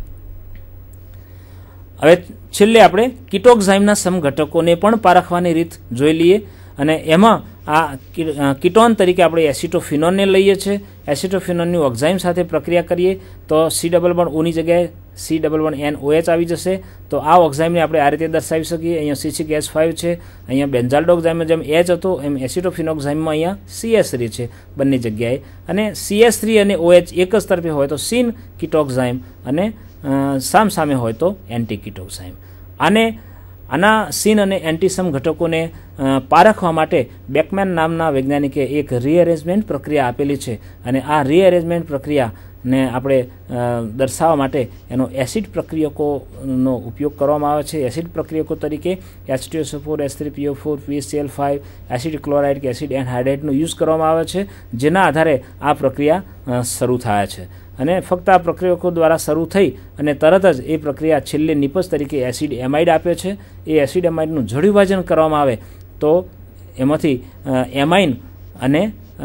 હવે છેલ્લે આપણે કીટોક્સાઇમના સમઘટકોને પણ પારખવાની રીત જોઈ લઈએ, અને એમાં આ કીટોન તરીકે આપણે એસિટોફિનોનને લઈએ છીએ. એસિટોફિનોનની ઓક્સાઇમ સાથે પ્રક્રિયા કરીએ તો સી ડબલ વન ઓની જગ્યાએ C double one N OH આવી જશે. તો આ ઓક્સાઇમને આપણે આ રીતે દર્શાવી શકીએ. અહીંયા સીસી ગેસ ફાઇવ છે, અહીંયા બેન્ઝાલ્ડોક્સાઇમમાં જેમ એચ હતો એમ એસિટોફિનોક્સાઇમમાં અહીંયા સીએસ થ્રી છે બંને જગ્યાએ, અને સીએસ થ્રી અને ઓએચ એક જ તરફે હોય તો સીન કીટોક્સાઇમ, અને સામ સામે હોય તો એન્ટી કીટોક્સાઇમ. આને આના સીન અને એન્ટી સમઘટકોને પારખવા માટે બેકમેન નામના વૈજ્ઞાનિકે એક રીઅરેન્જમેન્ટ પ્રક્રિયા આપેલી છે, અને આ રીઅરેન્જમેન્ટ પ્રક્રિયાને આપણે દર્શાવવા માટે એનો એસિડ પ્રક્રિયકોનો ઉપયોગ કરવામાં આવે છે. એસિડ પ્રક્રિયકો તરીકે H two S O four, H three P O four, P C L five, acid chloride કે એસિડ એનહાઇડ્રેટનો યુઝ કરવામાં આવે છે, જેના આધારે આ પ્રક્રિયા શરૂ થાય છે. અને ફક્ત આ પ્રક્રિયકો દ્વારા શરૂ થઈ અને તરત જ એ પ્રક્રિયા છેલ્લે નિપજ તરીકે એસિડ એમાઇડ આપે છે. એ એસિડ એમાઇડનું જળ વિભાજન કરવામાં આવે તો એમાંથી એમાઇન અને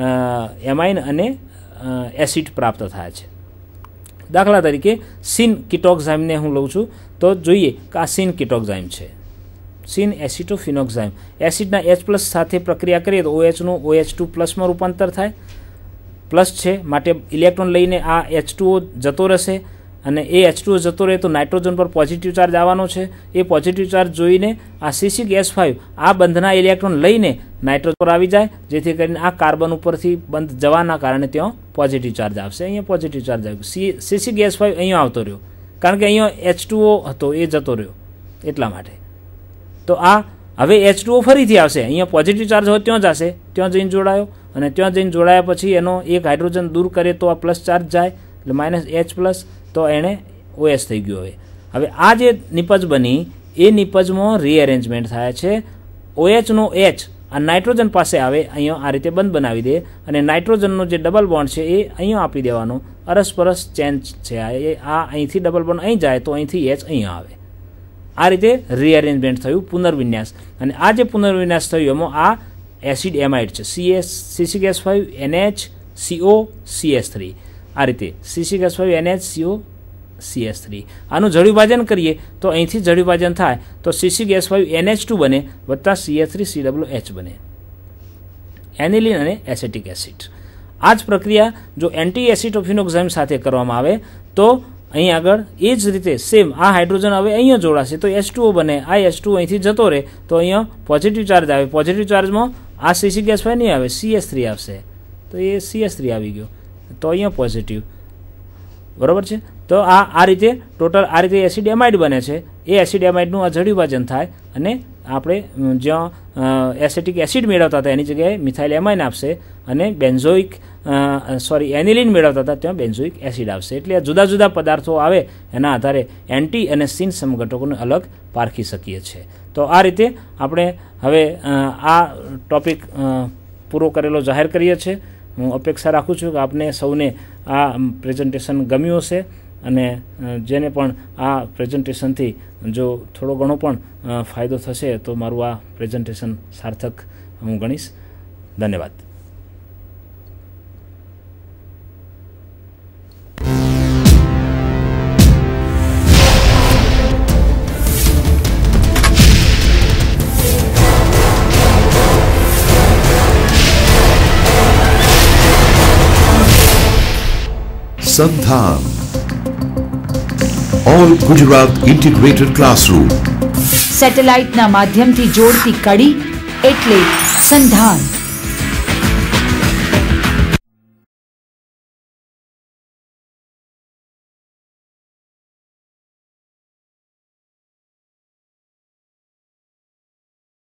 એમાઇન અને એસિડ પ્રાપ્ત થાય છે. દાખલા તરીકે સીન કીટોક્સાઇમને હું લઉં છું તો જોઈએ કે આ સીન કીટોક્સાઇમ છે, સીન એસિટોફિનોક્સાઇમ. એસિડના એચ પ્લસ સાથે પ્રક્રિયા કરીએ તો ઓએચનું ઓએચ ટુ પ્લસમાં રૂપાંતર થાય. પ્લસ છે માટે ઇલેક્ટ્રોન લઈને આ એચ ટુ ઓ જતો રહેશે, અને એ એચ ટુ ઓ જતો રહે તો નાઇટ્રોજન પર પોઝિટિવ ચાર્જ આવવાનો છે. એ પોઝિટિવ ચાર્જ જોઈને આ સીસી ગેસ ફાઇવ આ બંધના ઇલેક્ટ્રોન લઈને નાઇટ્રોજન પર આવી જાય, જેથી કરીને આ કાર્બન ઉપરથી બંધ જવાના કારણે ત્યાં પોઝિટિવ ચાર્જ આવશે. અહીંયા પોઝિટિવ ચાર્જ આવ્યો, સી સીસી ગેસ ફાઇવ અહીંયા આવતો રહ્યો, કારણ કે અહીંયા એચ ટુ ઓ હતો એ જતો રહ્યો એટલા માટે. તો આ હવે એચ ટુ ઓ ફરીથી આવશે, અહીંયા પોઝિટિવ ચાર્જ હોય ત્યાં જશે, ત્યાં જઈને જોડાયો, અને ત્યાં જઈને જોડાયા પછી એનો એક હાઇડ્રોજન દૂર કરે તો આ પ્લસ ચાર્જ જાય, એટલે માઇનસ એચ પ્લસ, તો એણે ઓએસ થઈ ગયો. હવે હવે આ જે નિપજ બની એ નિપજમાં રીએરેન્જમેન્ટ થાય છે. ઓએચનો એચ આ નાઇટ્રોજન પાસે આવે, અહીંયા આ રીતે બંધ બનાવી દે, અને નાઇટ્રોજનનો જે ડબલ બોન્ડ છે એ અહીંયા આપી દેવાનો. અરસપરસ ચેન્જ છે આ એ આ અહીંથી ડબલ બોન્ડ અહીં જાય તો અહીંથી એચ અહીંયા આવે. આ રીતે રીએરેન્જમેન્ટ થયું, પુનર્વિન્યાસ. અને આ જે પુનર્વિન્યાસ થયું એમાં આ એસિડ એમાઇડ છે, CS CC gas five NH CO CS three. આ રીતે CC gas five NH CO CS three. આનું જળ વિભાજન કરીએ તો અહીંથી જળ વિભાજન થાય તો CC gas five NH two બને વત્તા CH three C W H બને, એનિલિન અને એસેટિક એસિડ. આ જ પ્રક્રિયા જો એન્ટી એસિટોફિનોક્સાઇમ સાથે કરવામાં આવે તો અહીં આગળ એ જ રીતે સેમ આ હાઇડ્રોજન હવે અહીંયા જોડાશે તો એચ ટુ ઓ બને. આ એચ ટુ અહીંથી જતો રહે તો અહીંયા પોઝિટિવ ચાર્જ આવે. પોઝિટિવ ચાર્જમાં આ સીસી ગેસ ફાઇવ નહીં આવે, સીએસ થ્રી આવશે, તો એ સીએસ થ્રી આવી ગયો, તો અહીંયા પોઝિટિવ. બરાબર છે. તો આ આ રીતે ટોટલ આ રીતે એસિડ એમાઇડ બને છે. એ એસિડ એમાઇડનું આ જળ વિભાજન થાય, અને આપણે જ્યાં એસેટિક એસિડ મેળવતા હતા એની જગ્યાએ મિથાઇલ એમાઇન આપશે, અને બેન્ઝોઇક સોરી એનિલિન મેળવતા હતા ત્યાં બેન્ઝોઇક એસિડ આવશે. એટલે આ જુદા જુદા પદાર્થો આવે એના આધારે એન્ટી અને સીન સમઘટકોને અલગ પારખી શકીએ છીએ. તો આ રીતે આપણે હવે આ ટોપિક પૂરો કરેલો જાહેર કરીએ છીએ. હું અપેક્ષા રાખું છું કે આપને સૌને આ પ્રેઝન્ટેશન ગમ્યું હશે, અને જેને પણ આ પ્રેઝન્ટેશનથી જો થોડો ઘણો પણ ફાયદો થશે તો મારું આ પ્રેઝન્ટેશન સાર્થક હું ગણીશ. ધન્યવાદ. SANDHAN. All Gujarat integrated classroom. સેટેલાઇટના માધ્યમથી જોડતી કડી એટલે સંધાન.